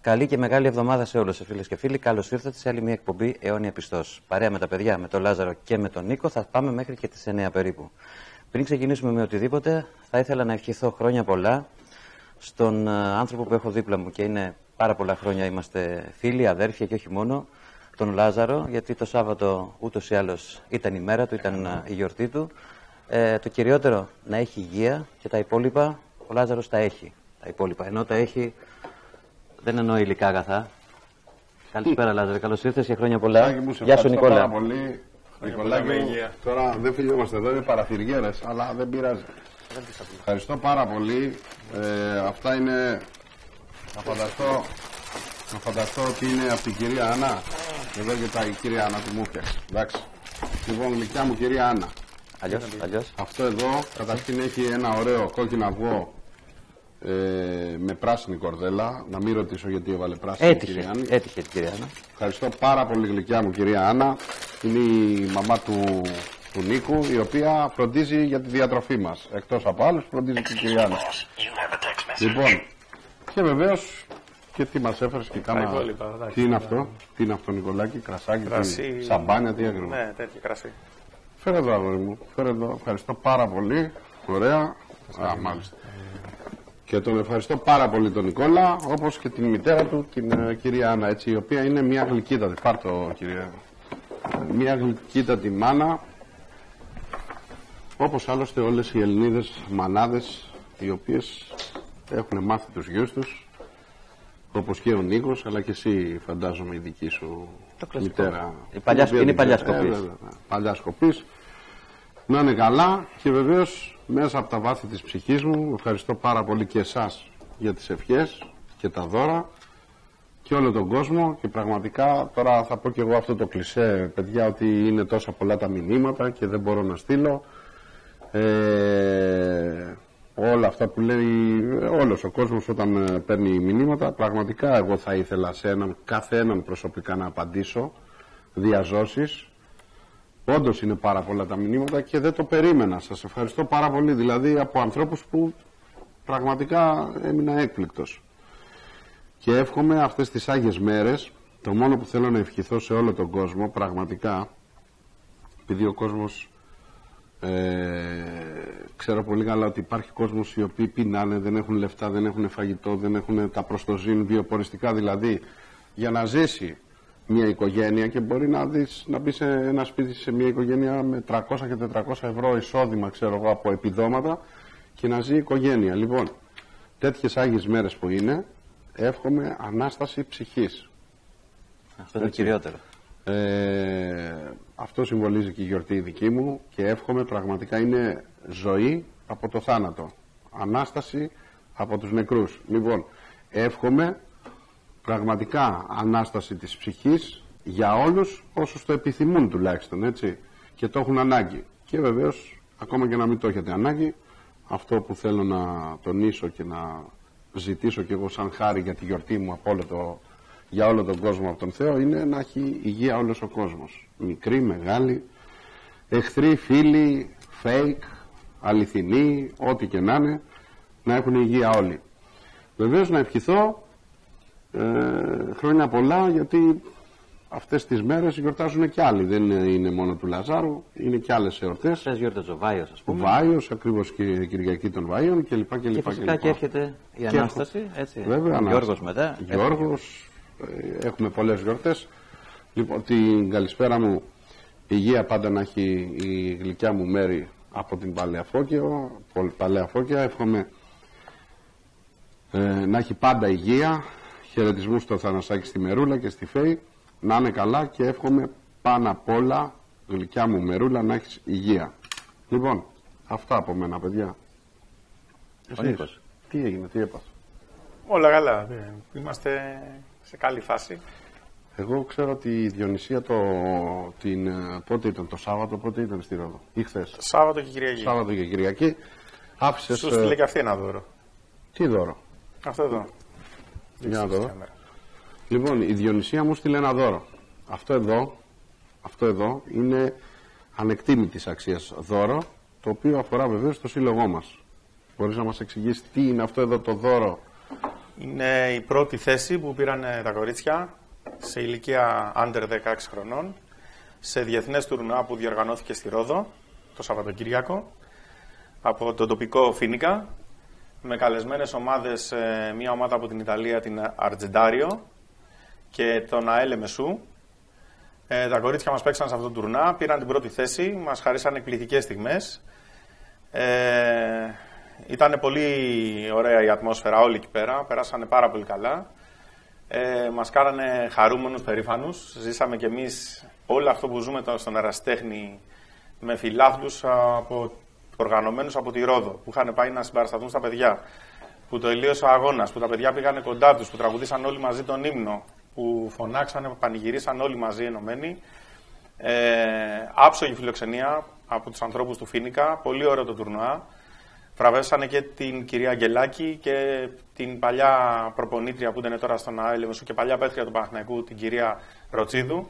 Καλή και μεγάλη εβδομάδα σε όλους, φίλες και φίλοι. Καλώς ήρθατε σε άλλη μια εκπομπή Αιώνια Πιστός. Παρέα με τα παιδιά, με τον Λάζαρο και με τον Νίκο, θα πάμε μέχρι και τις 9 περίπου. Πριν ξεκινήσουμε με οτιδήποτε, θα ήθελα να ευχηθώ χρόνια πολλά στον άνθρωπο που έχω δίπλα μου και είναι πάρα πολλά χρόνια. Είμαστε φίλοι, αδέρφια και όχι μόνο, τον Λάζαρο, γιατί το Σάββατο ούτως ή άλλως ήταν η μέρα του, ήταν η γιορτή του. Το κυριότερο, να έχει υγεία και τα υπόλοιπα ο Λάζαρος τα έχει. Τα υπόλοιπα. Ενώ τα έχει, δεν εννοώ υλικά αγαθά. Καλησπέρα Λάζαρε, καλώς ήρθες και χρόνια πολλά. Γεια σου Νικόλα. Πάρα πολύ. Νικολάκη, τώρα δεν φιλιόμαστε εδώ, είναι παραθυριέρες, αλλά δεν πειράζει. Ευχαριστώ πάρα πολύ. Αυτά είναι, να φανταστώ ότι είναι από την κυρία Άννα. Εδώ και η κυρία Άννα που μου έφτιαξε. Εντάξει. Λοιπόν, γλυκιά μου κυρία Άννα. Αλλιώς. Αυτό εδώ καταρχήν έχει ένα ωραίο κόκκινο αυγό με πράσινη κορδέλα. Να μην ρωτήσω γιατί έβαλε πράσινη. Έτυχε την κυρία Άννα. Ευχαριστώ πάρα πολύ γλυκιά μου κυρία Άννα. Είναι η μαμά του Νίκου, η οποία φροντίζει για τη διατροφή μας. Εκτός από άλλους φροντίζει και η κυρία Άννα. Λοιπόν, και βεβαίως και τι μας έφερες και κάνα. Τι είναι αυτό, Νικολάκη, κρασάκι, σαμπάνια, τι ακριβώς. Ναι, τέτοιο κρασί. Φέρε εδώ αγόρι μου, φέρε εδώ. Ευχαριστώ πάρα πολύ. Ωραία. Μάλιστα. Και τον ευχαριστώ πάρα πολύ τον Νικόλα, όπως και την μητέρα του, την κυρία Άννα, έτσι, η οποία είναι μια γλυκύτατη. Πάρ' το, κυρία. Μια γλυκύτατη μάνα, όπως άλλωστε όλες οι Ελληνίδες μανάδες, οι οποίες έχουν μάθει τους γιους τους, όπως και ο Νίκος, αλλά και εσύ φαντάζομαι η δική σου μητέρα. Είναι η παλιά σκοπής. Παλιά σκοπής. Να είναι καλά και βεβαίως μέσα από τα βάθη της ψυχής μου ευχαριστώ πάρα πολύ και εσάς για τις ευχές και τα δώρα και όλο τον κόσμο και πραγματικά τώρα θα πω και εγώ αυτό το κλισέ παιδιά ότι είναι τόσα πολλά τα μηνύματα και δεν μπορώ να στείλω όλα αυτά που λέει όλος ο κόσμος όταν παίρνει μηνύματα. Πραγματικά εγώ θα ήθελα σε κάθε έναν προσωπικά να απαντήσω διαζώσεις. Όντως είναι πάρα πολλά τα μηνύματα και δεν το περίμενα. Σας ευχαριστώ πάρα πολύ. Δηλαδή από ανθρώπους που πραγματικά έμεινα έκπληκτος. Και εύχομαι αυτές τις Άγιες μέρες, το μόνο που θέλω να ευχηθώ σε όλο τον κόσμο, πραγματικά, επειδή ο κόσμος, ξέρω πολύ καλά ότι υπάρχει κόσμος οι οποίοι πεινάνε, δεν έχουν λεφτά, δεν έχουν φαγητό, δεν έχουν τα προστοζήν βιοποριστικά, δηλαδή για να ζήσει μια οικογένεια και μπορεί να μπει σε ένα σπίτι σε μια οικογένεια με 300 και 400 ευρώ εισόδημα, ξέρω εγώ, από επιδόματα και να ζει η οικογένεια. Λοιπόν, τέτοιες Άγιες μέρες που είναι, εύχομαι Ανάσταση ψυχής. Αυτό είναι το κυριότερο. Αυτό συμβολίζει και η γιορτή δική μου και εύχομαι πραγματικά είναι ζωή από το θάνατο. Ανάσταση από τους νεκρούς. Λοιπόν, εύχομαι πραγματικά Ανάσταση της ψυχής για όλους όσους το επιθυμούν τουλάχιστον, έτσι, και το έχουν ανάγκη. Και βεβαίως, ακόμα και να μην το έχετε ανάγκη, αυτό που θέλω να τονίσω και να ζητήσω και εγώ σαν χάρη για τη γιορτή μου για όλο τον κόσμο από τον Θεό είναι να έχει υγεία όλος ο κόσμος. Μικροί, μεγάλοι, εχθροί, φίλοι, fake, αληθινοί, ό,τι και να είναι, να έχουν υγεία όλοι. Βεβαίως να ευχηθώ χρόνια πολλά, γιατί αυτές τις μέρες γιορτάζουν και άλλοι. Δεν είναι μόνο του Λαζάρου, είναι και άλλες εορτές. Χθες γιόρταζε ο Βάιος, ας πούμε. Ο Βάιος, ακριβώς, και η Κυριακή των Βάιων κλπ. Και φυσικά και έρχεται η Ανάσταση, έτσι. Βέβαια, Γιώργος μετά. Γιώργος, έχουμε πολλές γιορτές. Λοιπόν, την καλησπέρα μου, υγεία πάντα να έχει η γλυκιά μου Μέρη από την Παλαιά Φώκια. Εύχομαι να έχει πάντα υγεία. Χαιρετισμούς στο Θανασάκη, στη Μερούλα και στη Φέη. Να είναι καλά και εύχομαι πάνω απ' όλα, γλυκιά μου Μερούλα, να έχεις υγεία. Λοιπόν, αυτά από μένα, παιδιά. Νίκος. Τι έγινε, τι έπαθε? Όλα καλά. Είμαστε σε καλή φάση. Εγώ ξέρω ότι η Διονυσία πότε ήταν το Σάββατο, πότε ήταν στη Ρόδο? Ή χθες? Σάββατο και Κυριακή. Σάββατο και Κυριακή. Άφησες. Σου στείλε και αυτή ένα δώρο. Τι δώρο? Αυτό εδώ. Για να το δω. Λοιπόν, η Διονυσία μου στείλε ένα δώρο. Αυτό εδώ είναι ανεκτήμητης αξίας δώρο, το οποίο αφορά βεβαίως το σύλλογό μας. Μπορείς να μας εξηγήσεις τι είναι αυτό εδώ το δώρο Είναι η πρώτη θέση που πήραν τα κορίτσια σε ηλικία under 16 χρονών σε διεθνές τουρνουά που διοργανώθηκε στη Ρόδο το Σαββατοκύριακο από τον τοπικό Φίνικα, με καλεσμένες ομάδες, μια ομάδα από την Ιταλία, την Αρτζεντάριο, και τον ΑΕΛ Μεσού. Τα κορίτσια μας παίξαν σε αυτό το τουρνά, πήραν την πρώτη θέση, μας χαρίσαν εκπληκτικές στιγμές. Ήταν πολύ ωραία η ατμόσφαιρα όλοι εκεί πέρα, περάσανε πάρα πολύ καλά. Μας κάνανε χαρούμενους, περήφανους. Ζήσαμε κι εμείς όλο αυτό που ζούμε στον ερασιτέχνη με φιλάθλους οργανωμένους από τη Ρόδο, που είχαν πάει να συμπαρασταθούν στα παιδιά, που το τελείωσε ο αγώνας, που τα παιδιά πήγανε κοντά τους, που τραγουδήσαν όλοι μαζί τον ύμνο, που φωνάξανε, που πανηγυρίσαν όλοι μαζί ενωμένοι. Άψογη φιλοξενία από τους ανθρώπους του Φίνικα, πολύ ωραίο το τουρνουά. Βραβεύσανε και την κυρία Αγγελάκη και την παλιά προπονήτρια που ήταν τώρα στον ΑΕΛ Μεσού και παλιά πέτρια του Παναθηναϊκού, την κυρία Ροτσίδου.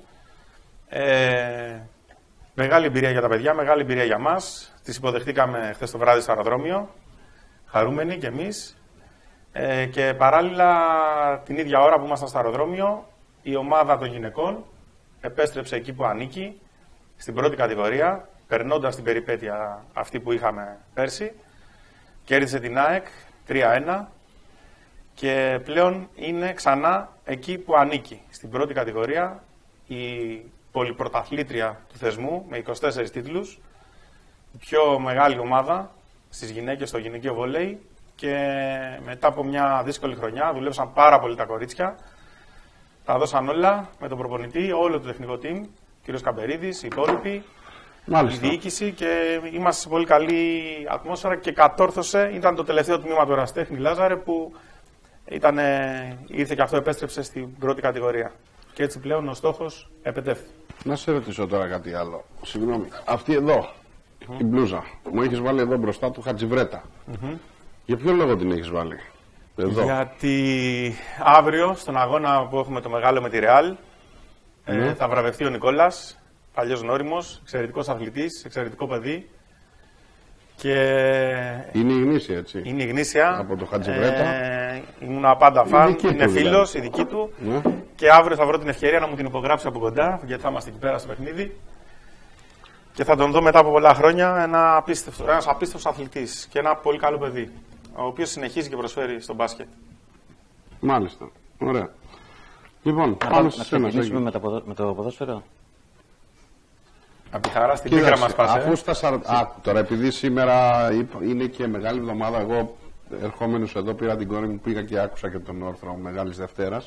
Μεγάλη εμπειρία για τα παιδιά, μεγάλη εμπειρία για μας. Τις υποδεχτήκαμε χθες το βράδυ στο αεροδρόμιο, χαρούμενοι κι εμείς. Και παράλληλα την ίδια ώρα που ήμασταν στο αεροδρόμιο, η ομάδα των γυναικών επέστρεψε εκεί που ανήκει, στην πρώτη κατηγορία, περνώντας την περιπέτεια αυτή που είχαμε πέρσι. Κέρδισε την ΑΕΚ 3-1 και πλέον είναι ξανά εκεί που ανήκει, στην πρώτη κατηγορία, η πολυπρωταθλήτρια του θεσμού με 24 τίτλους, η πιο μεγάλη ομάδα στις γυναίκες στο γυναικείο βόλεϊ, και μετά από μια δύσκολη χρονιά δουλεύσαν πάρα πολύ τα κορίτσια, τα δώσαν όλα με τον προπονητή, όλο το τεχνικό team, κύριος Καμπερίδης, οι υπόλοιποι, η διοίκηση, και είμαστε σε πολύ καλή ατμόσφαιρα και κατόρθωσε, ήταν το τελευταίο τμήμα του ερασιτέχνη Λάζαρε που ήρθε και αυτό, επέστρεψε στην πρώτη κατηγορία. Και έτσι πλέον ο στόχος επετεύχθη. Να σε ρωτήσω τώρα κάτι άλλο. Συγγνώμη. Αυτή εδώ, η μπλούζα, μου έχεις βάλει εδώ μπροστά του Χατζιβρέτα. Για ποιο λόγο την έχεις βάλει εδώ? Γιατί αύριο στον αγώνα που έχουμε το μεγάλο με τη Ρεάλ θα βραβευτεί ο Νικόλας, παλιός γνώριμος, εξαιρετικός αθλητής, εξαιρετικό παιδί. Και είναι η γνήσια, έτσι. Είναι η γνήσια. Από το Χατζιβρέτα. Ήμουν πάντα φαν, είναι φίλος, η δική του. Και αύριο θα βρω την ευκαιρία να μου την υπογράψει από κοντά, γιατί θα είμαστε εκεί πέρα στο παιχνίδι. Και θα τον δω μετά από πολλά χρόνια, ένας απίστευτος αθλητής και ένα πολύ καλό παιδί, ο οποίος συνεχίζει και προσφέρει στο μπάσκετ. Μάλιστα. Ωραία. Λοιπόν, πάμε σε σένα. Να ξεκινήσουμε με το ποδόσφαιρο. Από τη χαρά στην πίκρα μας πάσε. Αφού τώρα, επειδή σήμερα είναι και μεγάλη εβδομάδα, εγώ ερχόμενος εδώ πήρα την κόρη μου, πήγα και άκουσα και τον όρθρο Μεγάλης Δευτέρας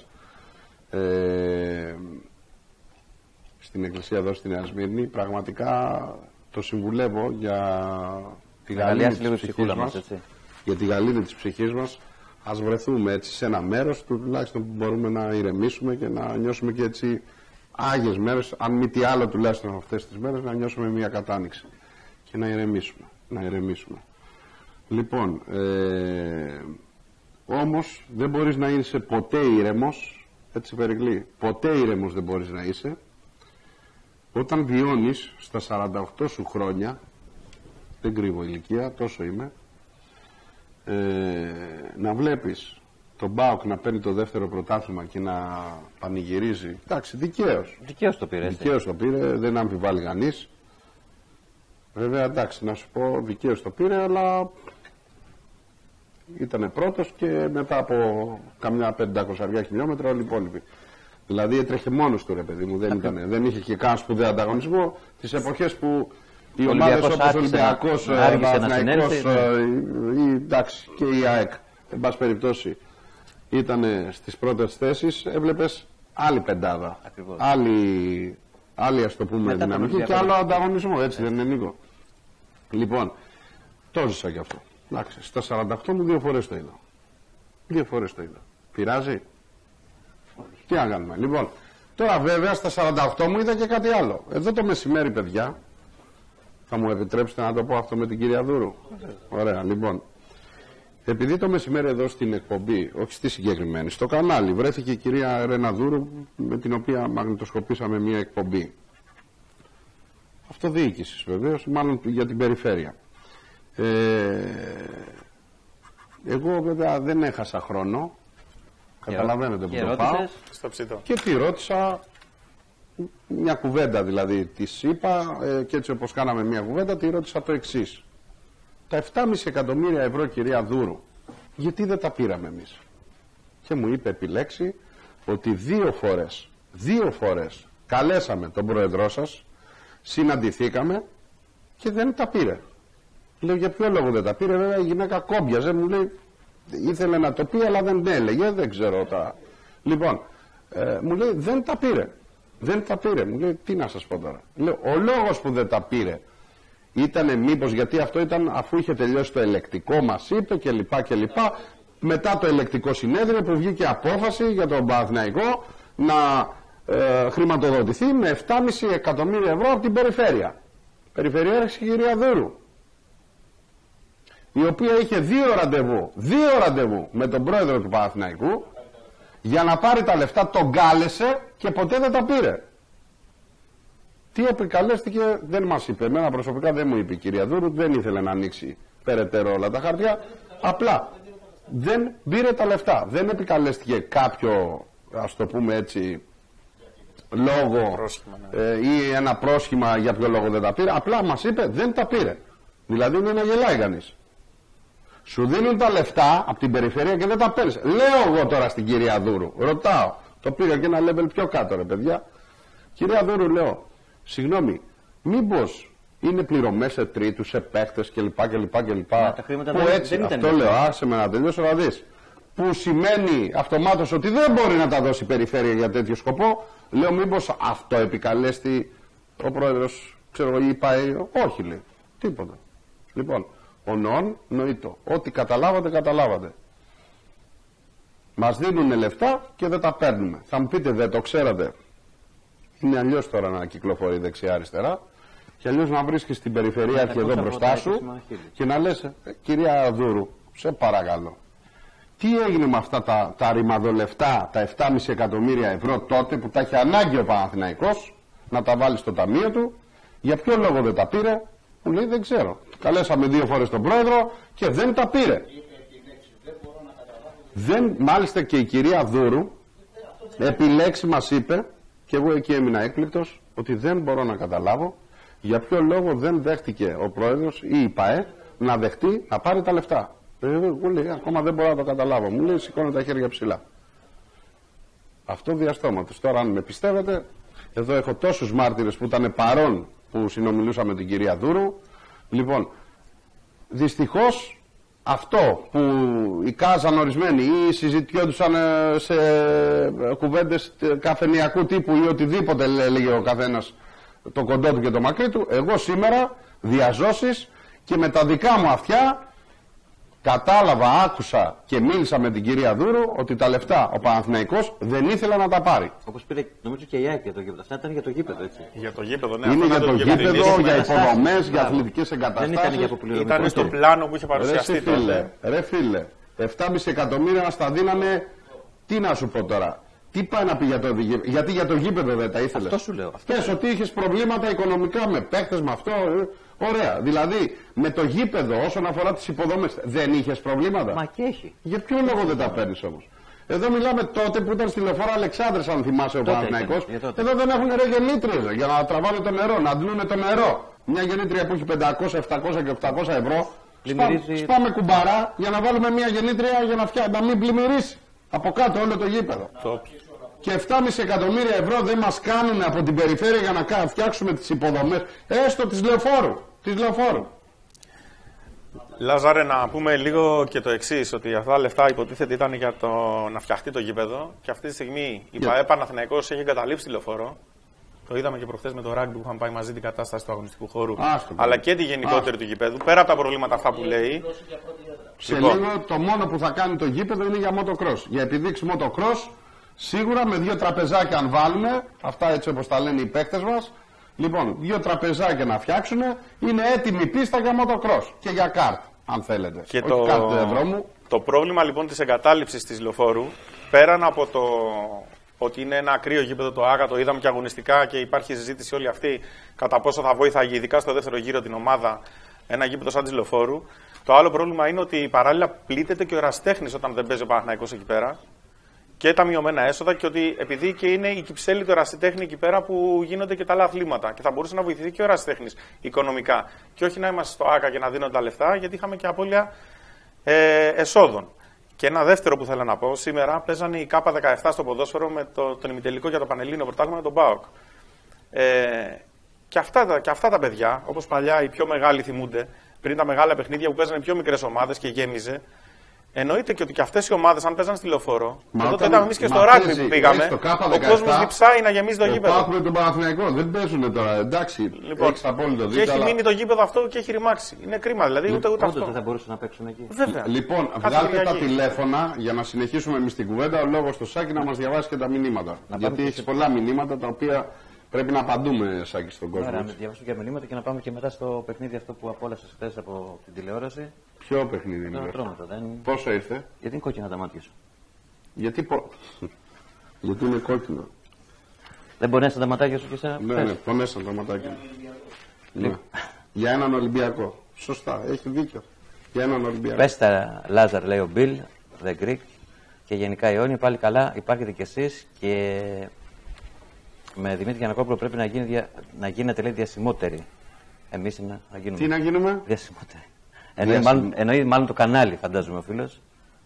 στην εκκλησία εδώ στη Νέα Σμύρνη. Πραγματικά το συμβουλεύω για τη γαλήνη της ψυχής μας, για τη γαλήνη της ψυχής μας. Ας βρεθούμε έτσι σε ένα μέρος τουλάχιστον που μπορούμε να ηρεμήσουμε και να νιώσουμε και έτσι άγιες μέρες, αν μη τι άλλο τουλάχιστον αυτές τις μέρες, να νιώσουμε μια κατάνοιξη και να ηρεμήσουμε. Λοιπόν, όμως δεν μπορείς να είσαι ποτέ ήρεμος, έτσι Περικλή, ποτέ ήρεμος δεν μπορείς να είσαι, όταν βιώνεις στα 48 σου χρόνια, δεν κρύβω ηλικία, τόσο είμαι, να βλέπεις τον ΠΑΟΚ να παίρνει το δεύτερο πρωτάθλημα και να πανηγυρίζει. Εντάξει, δικαίως. Δικαίως το πήρε. Δικαίως το πήρε, δεν αμφιβάλλει κανείς. Βέβαια, εντάξει, να σου πω, δικαίως το πήρε, αλλά ήταν πρώτος και μετά από καμιά 500 χιλιόμετρα όλοι οι υπόλοιποι. Δηλαδή έτρεχε μόνος του, ρε παιδί μου, δεν είχε και καν σπουδαίο ανταγωνισμό. Τις εποχές που οι ομάδες όπως ο Ολυμπιακός, ο Παναθηναϊκός, εντάξει, και η ΑΕΚ, εν πάση περιπτώσει, ήταν στις πρώτες θέσεις, έβλεπες άλλη πεντάδα. Άλλη, ας το πούμε, δυναμική και άλλο ανταγωνισμό, έτσι δεν είναι, Νίκο? Λοιπόν, το ζήσα κι αυτό. Εντάξει, στα 48 μου 2 φορές το είδα. 2 φορές το είδα. Πειράζει? Τι να κάνουμε? Λοιπόν, τώρα βέβαια στα 48 μου είδα και κάτι άλλο. Εδώ το μεσημέρι, παιδιά, θα μου επιτρέψετε να το πω αυτό με την κυρία Δούρου? Ωραία, λοιπόν. Επειδή το μεσημέρι εδώ στην εκπομπή, όχι στη συγκεκριμένη, στο κανάλι, βρέθηκε η κυρία Ρένα Δούρου, με την οποία μαγνητοσκοπήσαμε μια εκπομπή αυτοδιοίκησης βεβαίως, μάλλον για την περιφέρεια. Εγώ βέβαια δεν έχασα χρόνο Καταλαβαίνετε που το πάω. Στο ψητό. Και τη ρώτησα, μια κουβέντα δηλαδή της είπα, και έτσι όπως κάναμε μια κουβέντα, τη ρώτησα το εξής. Τα 7,5 εκατομμύρια ευρώ, κυρία Δούρου, γιατί δεν τα πήραμε εμείς? Και μου είπε επιλέξει ότι δύο φορές καλέσαμε τον πρόεδρό σας, συναντηθήκαμε και δεν τα πήρε. Λέω, για ποιο λόγο δεν τα πήρε? Βέβαια η γυναίκα κόμπιαζε, μου λέει, ήθελε να το πει αλλά δεν έλεγε, δεν ξέρω τα... Λοιπόν, μου λέει δεν τα πήρε. Δεν τα πήρε. Μου λέει, τι να σας πω τώρα? Λέω, ο λόγος που δεν τα πήρε ήτανε μήπως γιατί αυτό ήταν αφού είχε τελειώσει το ελεκτικό, μας είπε κλπ. Μετά το ελεκτικό συνέδριο που βγήκε απόφαση για τον Παναθηναϊκό να χρηματοδοτηθεί με 7,5 εκατομμύρια ευρώ από την περιφέρεια. Περιφερειάρχη η κυρία Δούρου, η οποία είχε δύο ραντεβού με τον πρόεδρο του Παναθηναϊκού για να πάρει τα λεφτά, τον κάλεσε και ποτέ δεν τα πήρε. Τι επικαλέστηκε δεν μας είπε. Εμένα προσωπικά δεν μου είπε η κυρία Δούρου, δεν ήθελε να ανοίξει περαιτέρω όλα τα χαρτιά. Απλά δεν πήρε τα λεφτά. Δεν επικαλέστηκε κάποιο, ας το πούμε έτσι, λόγο ή ένα πρόσχημα για ποιο λόγο δεν τα πήρε. Απλά μας είπε δεν τα πήρε. Δηλαδή είναι να γελάει κανείς. Σου δίνουν τα λεφτά από την περιφέρεια και δεν τα παίρνεις. Λέω εγώ τώρα στην κυρία Δούρου, ρωτάω, το πήγα και ένα level πιο κάτω ρε παιδιά. Κυρία Δούρου, λέω, συγγνώμη, μήπως είναι πληρωμές σε τρίτους, σε παίχτες κλπ. Που έτσι, δεν αυτό λέω, άσε με να τελειώσω να δεις. Που σημαίνει αυτομάτως ότι δεν μπορεί να τα δώσει η περιφέρεια για τέτοιο σκοπό. Λέω, μήπως αυτό επικαλέστη ο πρόεδρος, ξέρω εγώ, ή πάει? Όχι, λέει, τίποτα. Λοιπόν, ο νοών νοήτο. Ό,τι καταλάβατε. Μας δίνουν λεφτά και δεν τα παίρνουμε. Θα μου πείτε, δεν το ξέρατε? Είναι αλλιώς τώρα να κυκλοφορεί δεξιά-αριστερά και αλλιώς να βρίσκεις την περιφερειάρχη εδώ μπροστά σου και να λες, κυρία Δούρου, σε παρακαλώ, τι έγινε με αυτά τα ρημαδολεφτά, τα 7,5 εκατομμύρια ευρώ τότε που τα είχε ανάγκη ο Παναθηναϊκός να τα βάλει στο ταμείο του, για ποιο λόγο δεν τα πήρε? Μου λέει, δεν ξέρω. Καλέσαμε 2 φορές τον πρόεδρο και δεν τα πήρε. Μάλιστα και η κυρία Δούρου επιλέξει μας είπε, και εγώ εκεί έμεινα έκπληκτος, ότι δεν μπορώ να καταλάβω για ποιο λόγο δεν δέχτηκε ο πρόεδρος ή η ΠΑΕ να δεχτεί να πάρει τα λεφτά. Μου λέει, ακόμα δεν μπορώ να το καταλάβω. Μου λέει, σηκώνω τα χέρια ψηλά. Αυτό διαστόματος. Τώρα αν με πιστεύετε, εδώ έχω τόσους μάρτυρες που ήταν παρόν που συνομιλούσα με την κυρία Δούρου. Λοιπόν, δυστυχώς αυτό που εικάζαν ορισμένοι ή συζητιόντουσαν σε κουβέντες καφενειακού τύπου ή οτιδήποτε έλεγε ο καθένας το κοντό του και το μακρύ του, εγώ σήμερα διαζώσεις και με τα δικά μου αυτιά κατάλαβα, άκουσα και μίλησα με την κυρία Δούρου ότι τα λεφτά ο Παναθηναϊκός δεν ήθελε να τα πάρει. Όπως πήρε, νομίζω και η ΑΕΚ για το γήπεδο. Αυτά ήταν για το γήπεδο, έτσι. Για το γήπεδο, ναι. Είναι για το γήπεδο, για υποδομές, για αθλητικές εγκαταστάσεις. Ήταν στο πλάνο που είχε παρουσιαστεί τότε. Ρε φίλε, 7,5 εκατομμύρια να στα δίναμε, τι να σου πω τώρα. Τι πάει να πει για το γήπεδο? Γιατί για το γήπεδο δεν τα ήθελες? Αυτό σου λέω. Πες ότι είχες προβλήματα οικονομικά με παίκτες, με αυτό. Ωραία. Δηλαδή με το γήπεδο όσον αφορά τις υποδομές δεν είχες προβλήματα? Μα και έχει. Για ποιο λόγο δεν τα παίρνεις όμως? Εδώ μιλάμε τότε που ήταν στη λεωφόρα Αλεξάνδρας, αν θυμάσαι, ο Παναθηναϊκός. Εδώ δεν έχουν ρε γεννήτριες για να τραβάνε το νερό, να αντλούνε το νερό. Μια γεννήτρια που έχει 500, 700 και 800 ευρώ. Σπάμε κουμπαρά για να βάλουμε μια γεννήτρια για να μην πλημμυρίσει από κάτω όλο το γήπεδο. Και 7,5 εκατομμύρια ευρώ δεν μας κάνουν από την περιφέρεια για να φτιάξουμε τις υποδομές, έστω της λεωφόρου. Λάζαρε, να πούμε λίγο και το εξής, ότι αυτά τα λεφτά υποτίθεται ήταν για να φτιαχτεί το γήπεδο και αυτή τη στιγμή η ΠΑΕ Παναθηναϊκός έχει εγκαταλείψει τη λεωφόρο. Το είδαμε και προχθές με το ράγκμπι που είχαμε πάει μαζί την κατάσταση του αγωνιστικού χώρου, αλλά και τη γενικότερη του γηπέδου, πέρα από τα προβλήματα αυτά που λέει. Σε λίγο το μόνο που θα κάνει το γήπεδο είναι για motocross. Για επιδείξει motocross, σίγουρα με 2 τραπεζάκια αν βάλουμε, αυτά έτσι όπως τα λένε οι παίκτες μας. Λοιπόν, 2 τραπεζάκια να φτιάξουν, είναι έτοιμη πίστα για motocross και για κάρτ, αν θέλετε. Και το πρόβλημα λοιπόν της εγκατάλειψης της λεωφόρου, πέραν από το ότι είναι ένα ακραίο γήπεδο το Άγα, το είδαμε και αγωνιστικά και υπάρχει συζήτηση όλη αυτή κατά πόσο θα βοήθαγε ειδικά στο δεύτερο γύρο την ομάδα ένα γήπεδο σαν της λεωφόρου. Το άλλο πρόβλημα είναι ότι παράλληλα πλήττεται και ο ερασιτέχνης όταν δεν παίζει ο Παναθηναϊκός εκεί πέρα. και τα μειωμένα έσοδα και ότι επειδή και είναι η Κυψέλη του ερασιτέχνη εκεί πέρα που γίνονται και τα άλλα αθλήματα και θα μπορούσε να βοηθηθεί και ο ερασιτέχνης οικονομικά και όχι να είμαστε στο ΆΚΑ και να δίνουν τα λεφτά γιατί είχαμε και απώλεια εσόδων. Και ένα δεύτερο που θέλω να πω, σήμερα παίζανε η K17 στο ποδόσφαιρο με τον ημιτελικό για το Πανελλήνιο Πρωτάθλημα με τον ΠΑΟΚ. Και αυτά τα παιδιά, όπως παλιά οι πιο μεγάλοι θυμούνται, πριν τα μεγάλα παιχνίδια που παίζανε πιο μικρές ομάδες και γέμιζε, εννοείται και ότι και αυτές οι ομάδες, αν παίζανε στη Λεωφόρο, τότε είδαμε εμείς και στο ράγμπι που πήγαμε, ο κόσμος διψάει να γεμίζει το γήπεδο. Πάμε τον Παναθηναϊκό, δεν παίζουν τώρα, εντάξει. Λοιπόν, έχεις απόλυτο δίκιο. Και έχει μείνει το γήπεδο αυτό και έχει ρημάξει. Είναι κρίμα, δηλαδή ούτε αυτό. Δεν θα μπορούσαν να παίξουν εκεί. Βέβαια. Λοιπόν, βγάλτε τα τηλέφωνα για να συνεχίσουμε εμείς την κουβέντα. Ο λόγος στο Σάκη να μας διαβάσει και τα μηνύματα. Γιατί έχει πολλά μηνύματα τα οποία πρέπει να απαντούμε, Σάκη, στον κόσμο. Ωραία, να διαβάσω και μηνύματα και να πάμε και μετά στο παιχνίδι αυτό που απόλαυσες χθες από την τηλεόραση. Ποιο παιχνίδι είναι? Πόσο ήρθε? Γιατί είναι κόκκινα τα μάτια σου? Γιατί είναι κόκκινο. Δεν πονέσαν τα ματάκια σου και εσένα? Ναι, πονέσαν τα ματάκια μου. Ναι. Για έναν Ολυμπιακό. Σωστά, έχει δίκιο. Για έναν Ολυμπιακό. Πες τα, Λάζαρ, λέει ο Μπιλ, The Greek, και γενικά η Όνη, πάλι καλά, υπάρχετε κι εσείς και με Δημήτρη Γιαννακόπουλο πρέπει να γίνετε, λέει, διασημότεροι. Εμείς να γίνουμε. Τι να γίνουμε? Διασημότεροι. Εννοεί μάλλον το κανάλι, φαντάζομαι ο φίλος.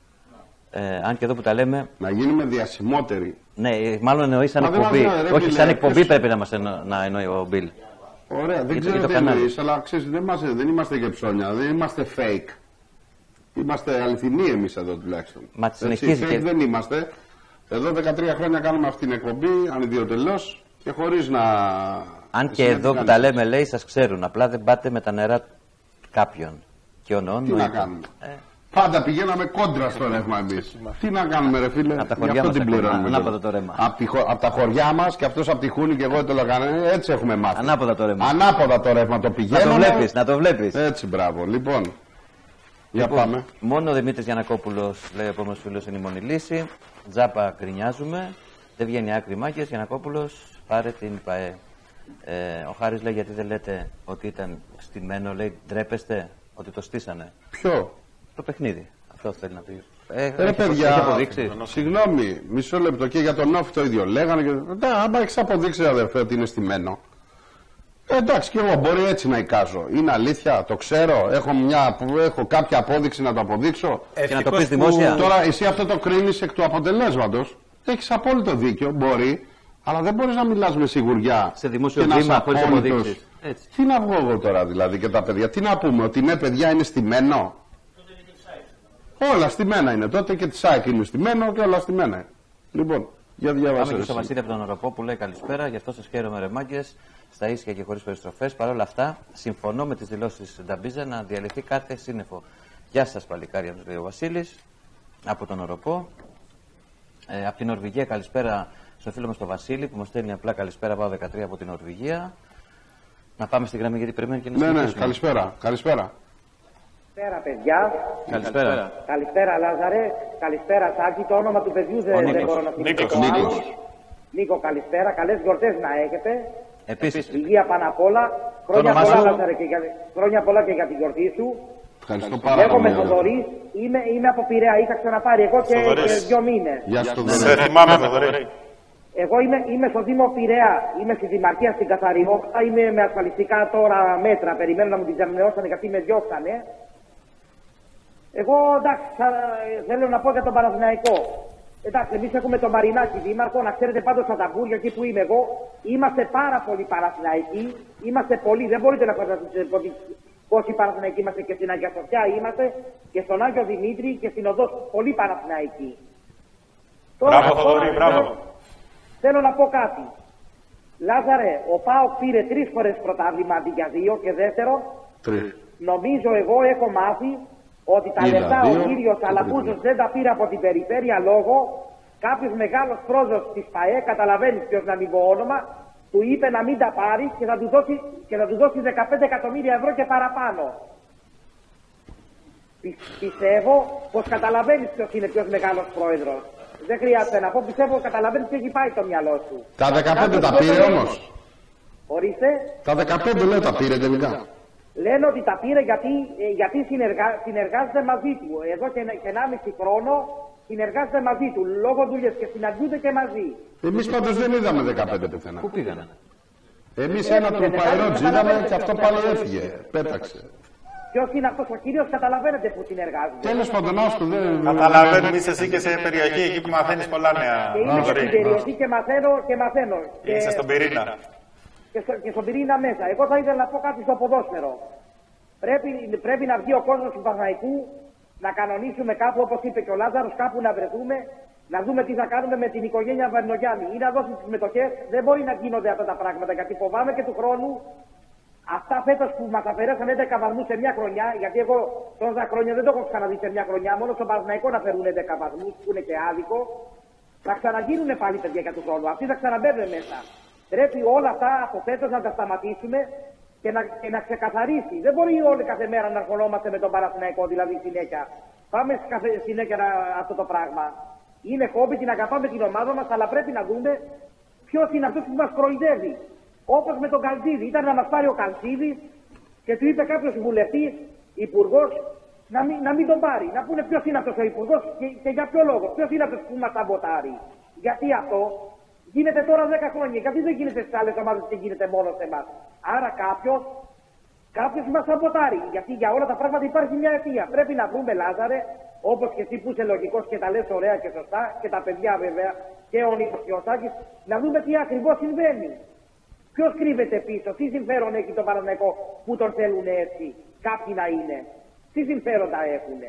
Αν και εδώ που τα λέμε. Να γίνουμε διασημότεροι. Ναι, μάλλον εννοεί σαν εκπομπή. Όχι, σαν εκπομπή πρέπει να εννοεί ο Μπιλ. Ωραία, δεν ξέρω τι εννοείς, αλλά ξέρεις, δεν είμαστε και ψώνια, δεν είμαστε fake. Είμαστε αληθινοί εμείς εδώ τουλάχιστον. Μα τη συνεχίζει. Fake δεν είμαστε. Εδώ 13 χρόνια κάνουμε αυτή την εκπομπή, ανιδιοτελώς και χωρίς να. Αν και εδώ που τα λέμε, λέει, σας ξέρουν. Απλά δεν πάτε με τα νερά κάποιον. Και τι να κάνουμε. Πάντα πηγαίναμε κόντρα στο ρεύμα εμείς. Τι να κάνουμε, ρε φίλε, από τα χωριά μας ανάποδα το ρεύμα. Από τα χωριά μας και αυτός από τη Χούνη και εγώ το λέγανε, έτσι έχουμε μάθει. Ανάποδα το ρεύμα. Ανάποδα το ρεύμα το πηγαίνουμε. Να το βλέπεις. Έτσι, μπράβο. Λοιπόν, για πάμε. Μόνο ο Δημήτρης Γιαννακόπουλος, λέει ο επόμενος φίλος, είναι η μόνη λύση. Τζάπα γκρινιάζουμε. Δεν βγαίνει άκρη μάκες. Γιαννακόπουλος, πάρε την ΠΑΕ. Ο Χάρης λέει, γιατί δεν λέτε ότι ήταν στημένο, λέει, ντρέπεστε ότι το στήσανε. Ποιο? Το παιχνίδι. Αυτό θέλει να πει. Ρε παιδιά, συγγνώμη, μισό λεπτό, και για τον Όφη το ίδιο λέγανε. Άμα έχεις αποδείξει, αδερφέ, ότι είναι στημένο. Εντάξει, και εγώ μπορεί έτσι να εικάζω. Είναι αλήθεια, το ξέρω. Έχω κάποια απόδειξη να το αποδείξω. Και να το πεις δημόσια. Τώρα εσύ αυτό το κρίνεις εκ του αποτελέσματος. Έχεις απόλυτο δίκιο, μπορεί, αλλά δεν μπορείς να μιλάς με σιγουριά. Σε δημόσιο βήμα, χωρίς αποδείξεις. Τι να βγω εγώ τώρα δηλαδή και τα παιδιά, τι να πούμε, ότι ναι, παιδιά, είναι στημένο. Όλα στημένα είναι. Τότε και τη ΣΑΕΚ είναι στημένο και όλα στημένα είναι. Λοιπόν, για διαβάστε. Πάμε και στο Βασίλη από τον Οροπό που λέει καλησπέρα. Γι' αυτό σας χαίρομαι, ρε μάγκες, στα ίσια και χωρίς περιστροφές. Παρ' όλα αυτά, συμφωνώ με τις δηλώσεις της Νταμπίζα να διαλυθεί κάθε σύννεφο. Γεια σας, παλικάρια, λέει ο Βασίλης από τον Οροπό. Από την Νορβηγία, καλησπέρα στο φίλο μας τον Βασίλη που μας στέλνει απλά καλησπέρα. Πάω 13 από την Νορβηγία. Να πάμε στην γραμμή γιατί περιμένει και να συνεχίσουμε. Ναι, καλησπέρα. Καλησπέρα, παιδιά. Καλησπέρα. Καλησπέρα, Λάζαρε. Καλησπέρα, Σάκη. Το όνομα του παιδιού δεν μπορώ να θυμηθώ. Νίκο, καλησπέρα. Καλές γιορτές να έχετε. Επίσης. Υγεία πάνω απ' όλα. Χρόνια πολλά, Λάζαρε, χρόνια πολλά και για την γιορτή σου. Ευχαριστώ πάρα πολύ. Λέγομαι Θοδωρής. Είμαι από Πειραιά. Είχα ξαναπάρει εγώ και 2 μήνες. Γεια σου, σε θυμάμαι, Θοδωρή. Εγώ είμαι στο Δήμο Πειραιά, είμαι στη Δημαρχία στην Καθαριότητα, είμαι με ασφαλιστικά τώρα μέτρα, περιμένω να μου την διαμνεώσανε γιατί με διώξανε. Εγώ εντάξει, θέλω να πω για τον Παναθηναϊκό. Εντάξει, εμείς έχουμε τον Μαρινάκη δήμαρχο, να ξέρετε πάντως στα ταμπούρια εκεί που είμαι εγώ, είμαστε πάρα πολύ Παναθηναϊκοί, είμαστε πολλοί, δεν μπορείτε να φανταστείτε πόσοι Παναθηναϊκοί είμαστε και στην Αγία Σοφιά είμαστε και στον Άγιο Δημήτρη και στην Οδό, πολύ Παναθηναϊκοί. Μπράβο, Θοδωρή, μπράβο. Θέλω να πω κάτι. Λάζαρε, ο ΠΑΟΚ πήρε 3 φορές πρωτάθλημα αντί για 2 και δεύτερο. Νομίζω εγώ έχω μάθει ότι τα λεφτά ο κύριος Αλαπούζος δεν τα πήρε από την περιφέρεια λόγω κάποιος μεγάλος πρόεδρος της ΠΑΕ, καταλαβαίνεις ποιος να μην πω όνομα, του είπε να μην τα πάρει και θα του δώσει 15 εκατομμύρια ευρώ και παραπάνω. Πιστεύω πως καταλαβαίνεις ποιος είναι ποιος μεγάλος πρόεδρος. Δεν χρειάζεται να πω, πιστεύω καταλαβαίνεις ποιος έχει πάει το μυαλό σου. Τα 15 τα πήρε όμως. Ορίστε. Τα 15 λέω τα πήρε τελικά. Λένε ότι τα πήρε γιατί συνεργάζεται μαζί του. Εδώ και 1,5 χρόνο συνεργάζεται μαζί του, λόγω δουλειές και συναντιούνται και μαζί. Εμείς πάντως δεν είδαμε 15 πουθενά. Πού πήγανε? Εμείς ένα τρουπαϊρότζι είδαμε και αυτό πάλι έφυγε. Πέταξε. Ποιος είναι αυτός ο κύριος, καταλαβαίνετε που συνεργάζεται. Τέλος πάντων, άστο δεν. Καταλαβαίνουμε, είσαι εσύ και σε περιοχή εκεί που μαθαίνεις πολλά νέα. Και είμαι στην περιοχή και μαθαίνω. Είσαι στον πυρήνα. Και στον πυρήνα μέσα. Εγώ θα ήθελα να πω κάτι στο ποδόσφαιρο. Πρέπει να βγει ο κόσμος του Παναθηναϊκού, να κανονίσουμε κάπου, όπως είπε και ο Λάζαρος, κάπου να βρεθούμε, να δούμε τι θα κάνουμε με την οικογένεια Βαρνογιάννη ή να δώσουμε τις μετοχές. Δεν μπορεί να γίνονται αυτά τα πράγματα, γιατί φοβάμαι και του χρόνου αυτά φέτος που μας αφαιρέσαν 11 βαθμούς σε μια χρονιά, γιατί εγώ τόσα χρόνια δεν το έχω ξαναδεί σε μια χρονιά, μόνο στον Παναθηναϊκό να φέρουν 11 βαθμούς, που είναι και άδικο. Θα ξαναγίνουν πάλι παιδιά για του χρόνου. Αυτοί θα ξαναμπαίνουν μέσα. Πρέπει όλα αυτά από φέτος να τα σταματήσουμε και να ξεκαθαρίσει. Δεν μπορεί όλοι κάθε μέρα να ασχολούμαστε με τον Παναθηναϊκό, δηλαδή συνέχεια. Πάμε συνέχεια αυτό το πράγμα. Είναι χόμπι, την αγαπάμε την ομάδα μας, αλλά πρέπει να δούμε ποιος είναι αυτός που μας κροϊδεύει. Όπως με τον Καλτζίδη. Ήταν να μας πάρει ο Καλτζίδης και του είπε κάποιος βουλευτής, υπουργός, να μην τον πάρει. Να πούνε ποιος είναι αυτός ο υπουργός και για ποιο λόγο. Ποιος είναι αυτός που μας σαμποτάρει. Γιατί αυτό γίνεται τώρα 10 χρόνια. Γιατί δεν γίνεται στις άλλες ομάδες και γίνεται μόνο σε εμάς. Άρα κάποιος μας σαμποτάρει. Γιατί για όλα τα πράγματα υπάρχει μια αιτία. Πρέπει να βρούμε, Λάζαρε, όπως και εσύ που είσαι λογικός και τα λες ωραία και σωστά, και τα παιδιά βέβαια, και ο Νίκος και ο Σάκης, να δούμε τι ακριβώς συμβαίνει. Ποιος κρύβεται πίσω, τι συμφέρον έχει τον Παναθηναϊκό που τον θέλουν έτσι, κάποιοι να είναι. Τι συμφέροντα έχουνε.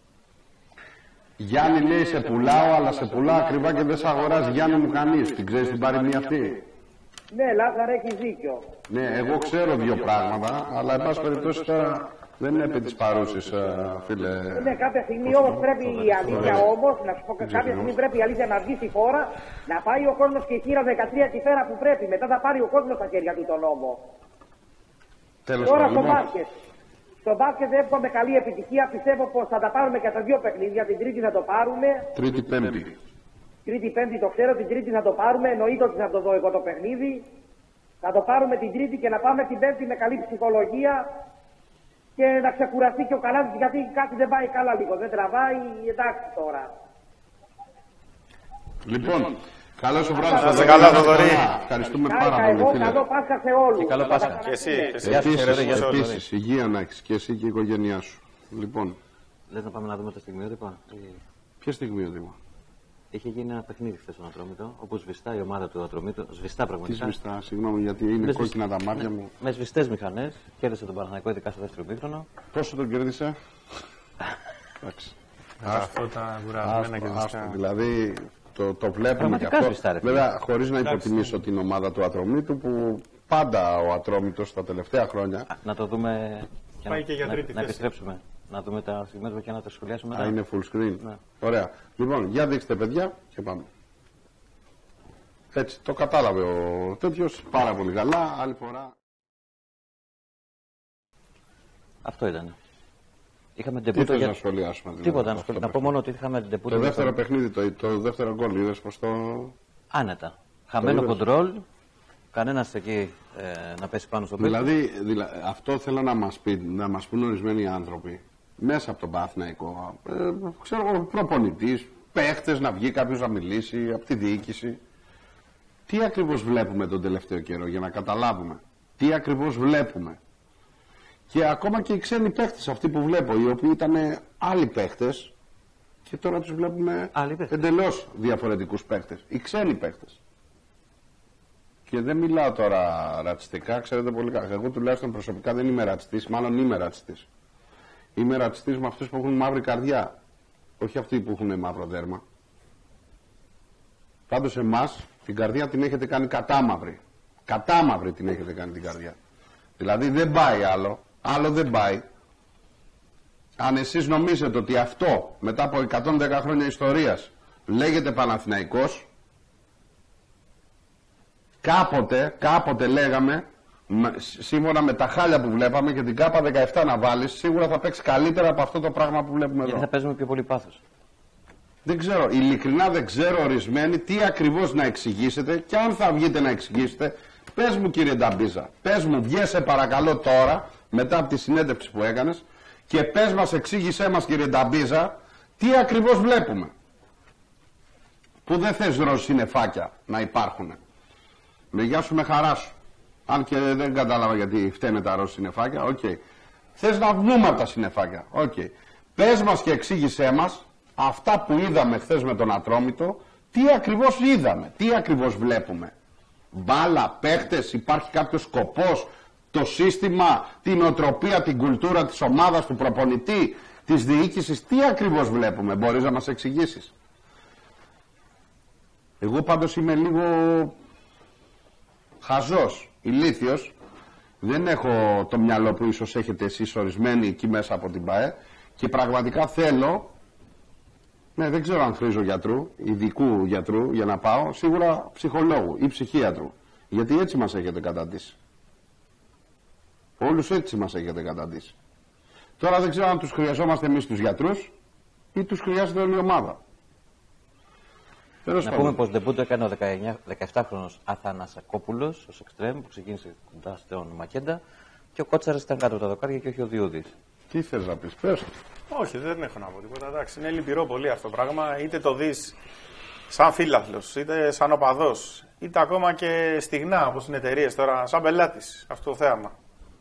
Γιάννη λέει σε πουλάω, αλλά σε πουλάω ακριβά και δεν σε αγοράζει. Γιάννη μου κανείς. Την ξέρεις την παροιμία αυτή? Ναι, Λάζαρε, έχεις δίκιο. Ναι, εγώ ξέρω δύο πράγματα, αλλά εν πάση περιπτώσει τώρα δεν είναι επί της παρούσης, φίλε. Ναι, κάποια στιγμή όμως πρέπει η αλήθεια όμως, να σου πω κάποια στιγμή πρέπει η αλήθεια να βγει στη χώρα, να πάει ο κόσμος και η χείρα 13 τη φέρα που πρέπει. Μετά θα πάρει ο κόσμος στα χέρια του τον νόμο. Τώρα στο μπάσκετ. Στο μπάσκετ εύχομαι καλή επιτυχία. Πιστεύω πως θα τα πάρουμε και τα δύο παιχνίδια. Την Τρίτη θα το πάρουμε. Τρίτη-Πέμπτη. Τρίτη-Πέμπτη το ξέρω, την Τρίτη θα το πάρουμε. Εννοείται ότι θα το δω εγώ το παιχνίδι. Θα το πάρουμε την Τρίτη και να πάμε την Πέμπτη με καλή ψυχολογία και να ξεκουραστεί και ο Καλάθης, γιατί κάτι δεν πάει καλά λίγο. Δεν τραβάει, εντάξει τώρα. Λοιπόν, καλό σου βράδυ. Να σε καλά, Θοδωρή. Ευχαριστούμε πάρα πολύ, φίλε. Καλό Πάσχα σε όλους. Καλό Πάσχα. Και εσύ. Επίσης, υγεία να έχεις και εσύ και η οικογένειά σου. Λοιπόν. Λες να πάμε να δούμε τα στιγμιότυπα? Ποια στιγμιότυπα? Είχε γίνει ένα παιχνίδι χθες στον Ατρόμητο, όπου σβηστά η ομάδα του Ατρομήτου. Σβηστά πραγματικά. Τι σβηστά, συγγνώμη γιατί είναι κόκκινα τα μάτια μου. Με σβηστές μηχανές. Κέρδισε τον Παναθηναϊκό, ειδικά στο δεύτερο ημίχρονο. Πόσο τον κέρδισε? Εντάξει. Αυτό τα κουρασμένα και άστο. Δηλαδή το βλέπουμε και αυτό. Βέβαια, χωρίς να υποτιμήσω την ομάδα του Ατρομήτου, που πάντα ο Ατρόμητος τα τελευταία χρόνια. Να το δούμε και να επιστρέψουμε. Να δούμε τα στιγμάτια και να τα σχολιάσουμε μετά. Είναι full screen. Ναι. Ωραία. Λοιπόν, για δείξτε παιδιά και πάμε. Έτσι, το κατάλαβε ο τέτοιος πάρα πολύ καλά. Άλλη φορά. Αυτό ήταν. Είχαμε Τι θες να σχολιάσουμε? Δηλαδή, τίποτα. Να πω μόνο ότι είχαμε ντεπούτο. Το δεύτερο παιχνίδι, το δεύτερο γκολ, είδες πως το... Άνετα. Χαμένο κοντρόλ. Κανένας εκεί να πέσει πάνω στο πέστο. Δηλαδή, αυτό θέλω να μας πούν ορισμένοι άνθρωποι μέσα από τον Παναθηναϊκό. Ξέρω εγώ, προπονητής, παίχτες, να βγει κάποιος να μιλήσει, από τη διοίκηση. Τι ακριβώς βλέπουμε τον τελευταίο καιρό, για να καταλάβουμε. Τι ακριβώς βλέπουμε. Και ακόμα και οι ξένοι παίχτες, αυτοί που βλέπω, οι οποίοι ήταν άλλοι παίχτες, και τώρα τους βλέπουμε εντελώς διαφορετικούς παίχτες. Οι ξένοι παίχτες. Και δεν μιλάω τώρα ρατσιστικά, ξέρετε πολύ καλά. Εγώ τουλάχιστον προσωπικά δεν είμαι ρατσιστής, μάλλον είμαι ρατσιστής. Είμαι ρατσιστής με αυτούς που έχουν μαύρη καρδιά, όχι αυτοί που έχουν μαύρο δέρμα. Πάντως εμάς την καρδιά την έχετε κάνει κατάμαυρη. Κατάμαυρη την έχετε κάνει την καρδιά. Δηλαδή δεν πάει άλλο, άλλο δεν πάει. Αν εσείς νομίζετε ότι αυτό μετά από 110 χρόνια ιστορίας λέγεται Παναθηναϊκός, κάποτε λέγαμε, σύμφωνα με τα χάλια που βλέπαμε και την ΚΑΠΑ 17 να βάλεις, σίγουρα θα παίξει καλύτερα από αυτό το πράγμα που βλέπουμε εδώ. Γιατί θα παίζουμε πιο πολύ πάθος. Δεν ξέρω, ειλικρινά δεν ξέρω ορισμένοι τι ακριβώς να εξηγήσετε, και αν θα βγείτε να εξηγήσετε, πες μου κύριε Νταμπίζα, πες μου, βγέσαι παρακαλώ τώρα, μετά από τη συνέντευξη που έκανες, και πες μας, εξήγησέ μας κύριε Νταμπίζα, τι ακριβώς βλέπουμε. που δεν θες ροζ συννεφάκια να υπάρχουν. Με γεια σου, με χαρά σου. Αν και δεν κατάλαβα γιατί φταίνε τα ροζ συννεφάκια, οκ. Θες να βγούμε από τα συννεφάκια, οκ. Πες μας και εξήγησέ μας αυτά που είδαμε χθες με τον Ατρόμητο, τι ακριβώς είδαμε, τι ακριβώς βλέπουμε. Μπάλα, παίχτες, υπάρχει κάποιος σκοπός, το σύστημα, την οτροπία, την κουλτούρα της ομάδας, του προπονητή, της διοίκησης, τι ακριβώς βλέπουμε, μπορείς να μας εξηγήσεις? Εγώ πάντως είμαι λίγο χαζός, ηλίθιος, δεν έχω το μυαλό που ίσως έχετε εσείς ορισμένοι εκεί μέσα από την ΠΑΕ και πραγματικά θέλω, ναι, δεν ξέρω αν χρήζω γιατρού, ειδικού γιατρού για να πάω, σίγουρα ψυχολόγου ή ψυχίατρου, γιατί έτσι μας έχετε καταντήσει. Όλους έτσι μας έχετε καταντήσει. Τώρα δεν ξέρω αν τους χρειαζόμαστε εμείς τους γιατρούς ή τους χρειάζεται όλη η ομάδα. Να πούμε πως ντεμπούτο έκανε ο 17χρονος Αθανασακόπουλος ως εξτρέμ που ξεκίνησε κοντά στον Μακέντα και ο Κότσαρας ήταν κάτω από τα δοκάρια και όχι ο Διούδης. Τι θες να πεις, πες. Όχι, δεν έχω να πω τίποτα. Εντάξει, είναι λυπηρό πολύ αυτό το πράγμα. Είτε το δεις σαν φίλαθλος, είτε σαν οπαδός, είτε ακόμα και στιγνά όπως είναι εταιρείες τώρα, σαν πελάτης αυτό το θέαμα.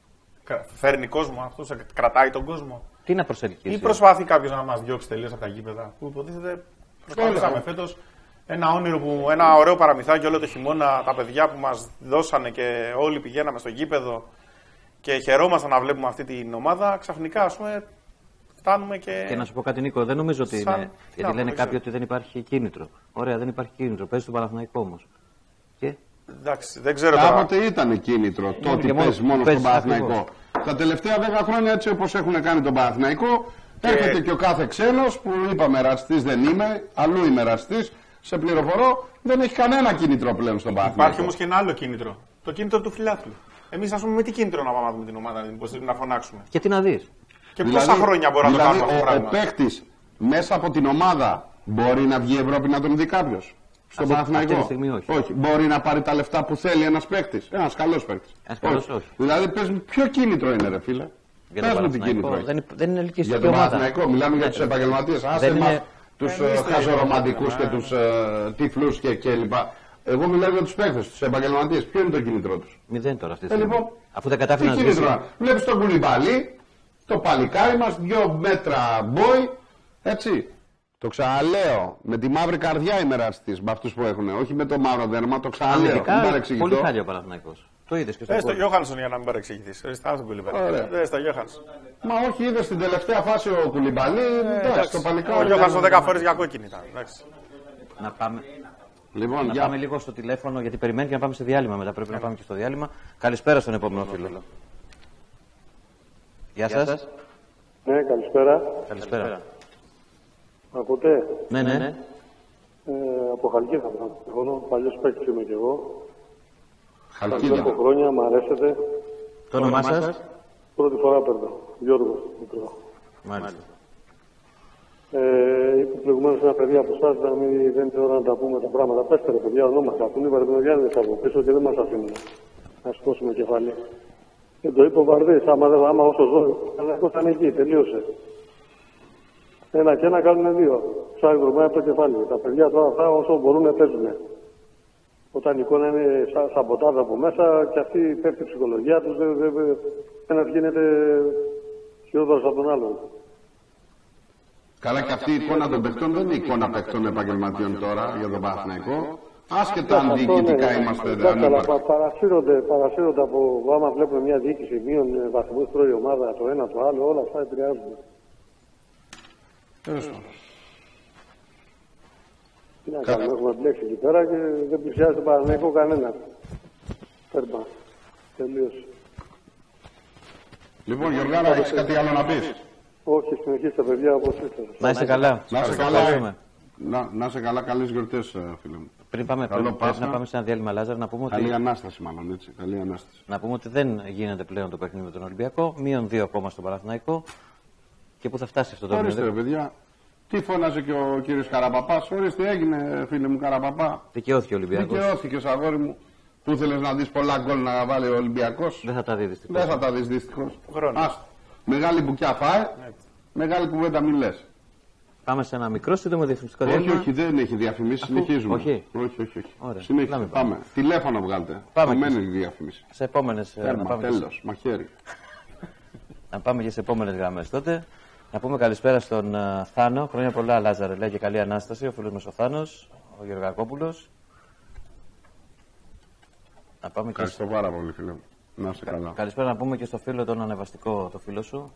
Φέρνει κόσμο, αυτό κρατάει τον κόσμο. Τι να προσελκύσει? Ή προσπαθεί κάποιος να μας διώξει τελείως από τα γήπεδα που υποτίθεται προσπαθήσαμε φέτος. Ένα όνειρο ένα ωραίο παραμυθάκι όλο το χειμώνα, τα παιδιά που μας δώσανε και όλοι πηγαίναμε στο γήπεδο και χαιρόμασταν να βλέπουμε αυτή την ομάδα, ξαφνικά ας πούμε φτάνουμε και... Και να σου πω κάτι, Νίκο, δεν νομίζω ότι είναι, γιατί λένε κάποιοι ότι δεν υπάρχει κίνητρο. Ωραία, δεν υπάρχει κίνητρο, παίζει στον Παναθηναϊκό όμως. Και... Εντάξει, δεν ξέρω τώρα. Κάποτε ήταν κίνητρο το ότι παίζει μόνο στον Παναθηναϊκό. Τα τελευταία 10 χρόνια έτσι όπως έχουν κάνει τον Παναθηναϊκό, έρχεται και ο κάθε ξένος που είπαμε ραστής δεν είμαι, αλλού είμαι ραστής. Σε πληροφορώ, δεν έχει κανένα κίνητρο πλέον στον Παναθηναϊκό. Υπάρχει όμως και ένα άλλο κίνητρο. Το κίνητρο του φιλάθλου. Εμείς, ας πούμε, με τι κίνητρο να πάμε να δούμε την ομάδα, να φωνάξουμε. Και τι να δεις. Και πόσα χρόνια μπορεί να το κάνουμε αυτό το πράγμα. Ο παίκτης μέσα από την ομάδα μπορεί να βγει η Ευρώπη να τον δει κάποιος. Στον Παναθηναϊκό. Όχι. Μπορεί να πάρει τα λεφτά που θέλει ένας παίκτης. Ένας καλός παίκτης. Όχι. Δηλαδή, πες μου, ποιο κίνητρο είναι, ρε φίλε. Πες μου τι κίνητρο. Δεν είναι ελκυστική για τον Παναθηναϊκό, μιλάμε για τους επαγγελματίες. Τους χαζορομαντικούς και τους τυφλούς και λοιπά. Εγώ μιλάω για τους παίκτες, τους επαγγελματίες. Ποιο είναι το κίνητρό τους? Μηδέν τώρα αυτή τη στιγμή. Λοιπόν, αφού δεν κατάφερε να ζήσει. Βλέπεις τον Κουλιμπαλί, το παλικάρι μας, 2 μέτρα μπόι, έτσι. Το ξαναλέω, με τη μαύρη καρδιά είμαι ραστής, με αυτούς που έχουν, όχι με το μαύρο δέρμα, το ξαναλέω. Πολύ χάλια ο Παναθηναϊκός. Το είδες και στο Γιώχανσον για να μην παρεξηγηθείς. Στο Γιώχανσον. Μα όχι, είδες στην τελευταία φάση ο Κουλιμπαλί, εντάξει, το παλικάρι. Ο Γιώχανσον 10 φορές για κόκκινη ήταν. Να πάμε. Λοιπόν, να πάμε λίγο στο τηλέφωνο γιατί περιμένει και να πάμε σε διάλειμμα μετά. Πρέπει να πάμε και στο διάλειμμα. Καλησπέρα στον επόμενο φίλο. Γεια σας. Ναι, καλησπέρα. Καλησπέρα. Ακούτε? Ναι. Από Χαλκίδα θα τηλεφωνώ. Παλιός παίκτης είμαι κι εγώ. Χαλκίδα. 10 χρόνια, μου αρέσετε. Το όνομά σας? Πρώτη φορά παίρνω. Γιώργος. Μάλιστα. Είπε προηγουμένως ένα παιδί από εσάς να μην δεν είναι ώρα να τα πούμε τα πράγματα. Πέστε ρε παιδιά, ονόμαστε. Αφού είπατε τον Γιάννη από πίσω και δεν μας αφήνουν να σηκώσουμε κεφάλι. Και το είπε ο Βαρδής, άμα όσο ζω, αλλά αυτό θα είναι εκεί, τελείωσε. Ένα και ένα κάνουν 2. Ψάχνει δρομένα από το κεφάλι. Τα παιδιά τώρα αυτά όσο μπορούν παίζουν. Όταν η εικόνα είναι σαμποτάζ από μέσα και αυτή πέφτει η ψυχολογία τους, ένας γίνεται χειρότερος από τον άλλον. Καλά, και αυτή η εικόνα των παιχτών δεν είναι εικόνα παιχτών επαγγελματιών τώρα για τον Παναθηναϊκό. Άσχετα αν διοικητικά είμαστε εντάξει, αλλά παρασύρονται από άμα βλέπουμε μια διοίκηση μείον βαθμούς τρώει η ομάδα, το ένα το άλλο, όλα αυτά επηρεάζουν. Τι να κάνουμε, έχουμε μπλέξει εκεί πέρα και δεν πλησιάζει τον Παναθηναϊκό κανένα. Τέρμα. Τελείωσε. Λοιπόν, Γιωργάρα, έχεις κάτι άλλο να πεις? Όχι, συνεχίστε παιδιά όπως ήρθατε. Να είστε καλά. Να είστε καλά. Να είστε καλά, καλές γιορτές, φίλε μου. Πριν πάμε, πρέπει να πάμε σε ένα διάλειμμα, Λάζαρ, να πούμε ότι. Καλή Ανάσταση, μάλλον έτσι. Καλή Ανάσταση. Να πούμε ότι δεν γίνεται πλέον το παιχνίδι με τον Ολυμπιακό. -2 ακόμα στον Παναθηναϊκό. Και πού θα φτάσει αυτό το παιχνίδι? Ορίστε, παιδιά. Τι φώναζε και ο κύριος Καραπαπάς? Ορίστε, έγινε, φίλε μου Καραπαπά. Δικαιώθηκε ο Ολυμπιακός. Δικαιώθηκε, αγόρι μου. Που ήθελες να δεις πολλά γκολ να βάλει ο Ολυμπιακός. Δεν θα τα δει δυστυχώς. Δεν θα τα δεις δυστυχώς. Μεγάλη μπουκιά φάει, μεγάλη κουβέντα μην λες. Πάμε σε ένα μικρό σύντομο διαφημιστικό διάλειμμα. Όχι, δεν έχει διαφημίσει, συνεχίζουμε. Όχι. Όχι. Ωραία. Συνέχιζε. Πάμε. Τηλέφωνο βγάλτε. Πάμε. Η διαφήμιση. Σε επόμενες. Τέλος. Μαχαίρι. Να πάμε και σε επόμενες γραμμές τότε. Να πούμε καλησπέρα στον Θάνο. Χρόνια πολλά, Λάζαρε, λέει, και καλή Ανάσταση. Ο φίλος μας ο Θάνος, ο Γεωργακόπουλος. Να πάμε Ευχαριστώ πάρα πολύ, φίλε μου. Να είστε καλά. Καλησπέρα να πούμε και στο φίλο τον ανεβαστικό, το φίλο σου.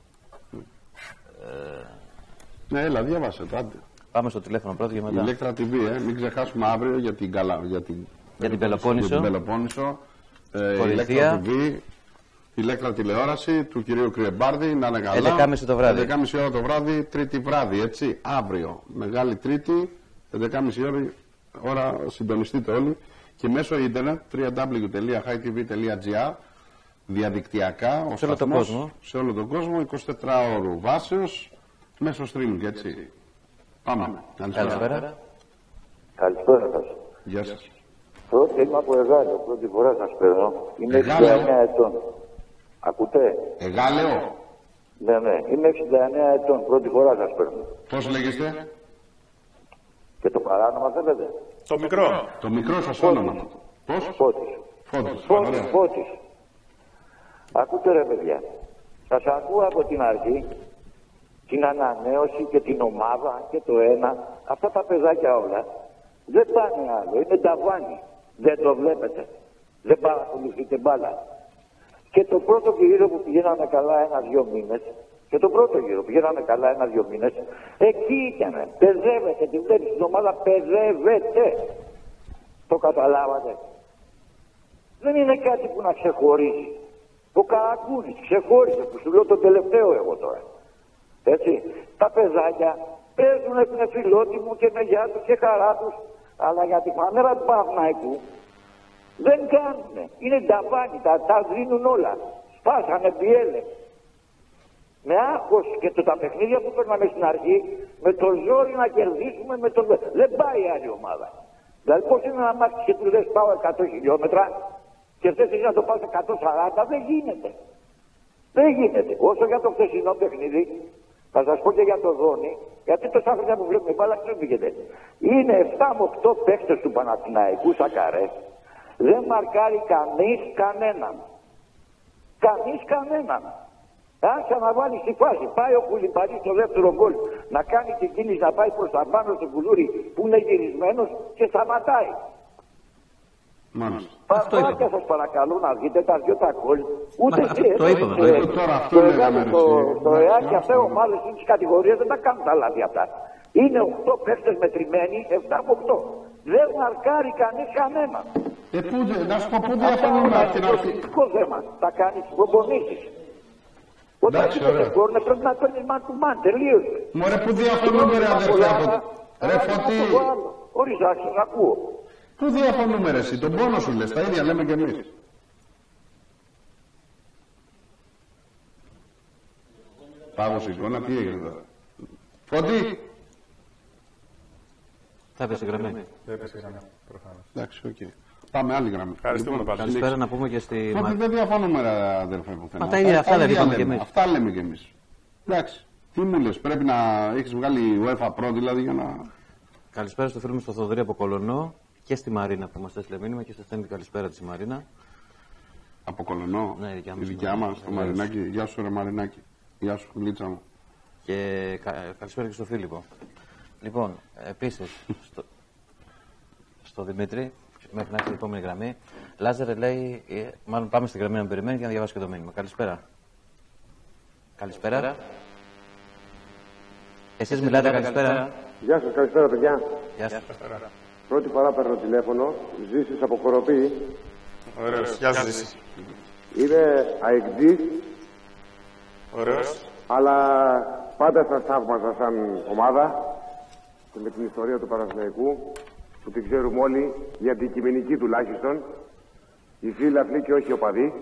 Ναι, έλα, διάβασε το, άντε. Πάμε στο τηλέφωνο πρώτο και μετά. Ηλέκτρα TV, μην ξεχάσουμε αύριο για την Πελοπόννησο. Ηλέκτρα TV, ηλέκτρα τηλεόραση του κυρίου Κρυεμπάρδη, να είναι καλά. 11.30 το βράδυ. 11.30 ώρα το βράδυ, Τρίτη βράδυ, έτσι. Αύριο, Μεγάλη Τρίτη, 11.30 ώρα, συντονιστείτε όλοι. Και μέσω ίντερνετ, www.hightv.gr, διαδικτυακά, σε όλο τον κόσμο. Σε όλο τον κόσμο, 24 ώρου βάσεως, μέσω streaming, έτσι. Πάμε. Καλησπέρα. Καλησπέρα σας. Γεια σας. Πρώτη είμαι από Εγάλεο, πρώτη φορά σας παίρνω. Είμαι 69 ετών. Ακούτε? Εγάλεο. Ναι, είμαι 69 ετών, πρώτη φορά σας παίρνω. Πώς λέγεστε? Και το παράνομα θέλετε? Το μικρό. Το μικρό σας όνομα. Πώς? Φώτης. Ακούτε ρε παιδιά. Σας ακούω από την αρχή, την ανανέωση και την ομάδα και το ένα. Αυτά τα παιδάκια όλα δεν πάνε άλλο. Είναι ταβάνι. Δεν το βλέπετε. Δεν παρακολουθείτε μπάλα. Και το πρώτο γύρο που πηγαίναμε καλά 1-2 μήνες, εκεί ήτανε. Παιδεύεται, τη βλέπεις στην ομάδα, παιδεύεται. Το καταλάβατε? Δεν είναι κάτι που να ξεχωρίζει. Ο Καρακούνης ξεχώρισε, που σου λέω το τελευταίο εγώ τώρα. Έτσι, τα παιδάκια παίζουν, έχουν φιλότιμο και με γεια τους και χαρά τους, αλλά για τη φανέρα του Παναθηναϊκού δεν κάνουνε. Είναι ταβάνι, τα δίνουν όλα. Σπάσανε πιέλες. Με άγχος και τα παιχνίδια που παίρναμε στην αρχή, με το ζόρι να κερδίσουμε, δεν πάει η άλλη ομάδα. Δηλαδή πώς είναι να μάθεις και του λες πάω 100 χιλιόμετρα και θες εσύ να το πας 140, δεν γίνεται. Δεν γίνεται. Όσο για το χθεσινό παιχνίδι, θα σας πω και για το Δόνι, γιατί τόσα χρόνια που βλέπουμε μπάλα ξέφυγεται. Είναι 7 με 8 παίχτες του Παναθηναϊκού Σακαρέ. Δεν μαρκάρει κανείς κανέναν. Αν ξαναβάλει στη φάση, πάει ο Κουλιμπαρής στο δεύτερο γκολ να κάνει την κίνηση να πάει προς τα πάνω στο κουλούρι που είναι γυρισμένος και σταματάει. Μάλιστα. Παρακαλώ σας παρακαλώ να δείτε τα δυο τα γκολ. Ούτε εσύ το ΕΑΚ αυτά οι ομάδες της κατηγορίας δεν τα κάνουν τα λάθη αυτά. Είναι 8 παίχτες μετρημένοι, 7 από 8. Δεν μαρκάρει κανέναν. Να σου πω πού διαφωνούμε από την αρχή. Αυτό θέμα. Θα κάνει τις προπονήσεις. Όταν είσαι σκόρνε πρέπει να παίρνεις man to man, τελείωσε. Μωρέ που διαφωνούμε ρε αδερφέ. Ρε Φωτή. Ορίστε, άξιος, ακούω. Πού διαφωνούμε ρε εσύ, τον πόνο σου λες, τα ίδια λέμε κι εμείς. Πάγωσε η εικόνα, τι έγινε τώρα. Φωτή. Θα έπεσε γραμμή. Δεν έπεσε γραμμή, προφανώς. Εντάξει, οκ. Πάμε άλλη γραμμή. Ευχαριστούμε πάλι. Καλησπέρα να πούμε και στη... Δεν διαφωνούμε ρε αδερφέ πουθενά. Μα τα ίδια αυτά λέμε και εμείς. Αυτά λέμε κι εμείς. Εντάξει. Τι μου λες, πρέπει να έχεις βγάλει UEFA Pro δηλαδή για να... Καλησπέρα στο φίλο μου στο Θοδωρή από Κολονό και στη Μαρίνα που μας έστειλε μήνυμα και σας στέλνει καλησπέρα της Μαρίνα. Από Κολονό, ναι, η δικιά μας, το Μαρινάκι. Γεια σου ρε Μαρινάκι. Γεια σου Λίτσα μου. Και καλησπέρα και στο Φίλιππο. Λοιπόν, επίσης, στο Δημήτρη, μέχρι να έρθει η επόμενη γραμμή, Λάζαρε λέει, μάλλον πάμε στην γραμμή να περιμένει για να διαβάσει και το μήνυμα. Καλησπέρα. Καλησπέρα. Εσείς μιλάτε, καλησπέρα. Γεια σας, καλησπέρα παιδιά. Γεια σας. Πρώτη φορά παίρνω τηλέφωνο, Ζήσης από Κοροπή. Ωραίος, γεια σας Ζήση. Είμαι αεκτής. Ωραίος. Αλλά πάντα σας θαύμαζα σαν ομάδα και με την ιστορία του Παναθηναϊκού που την ξέρουμε όλοι, η αντικειμενική τουλάχιστον, οι φίλαθλοι και όχι οι οπαδοί.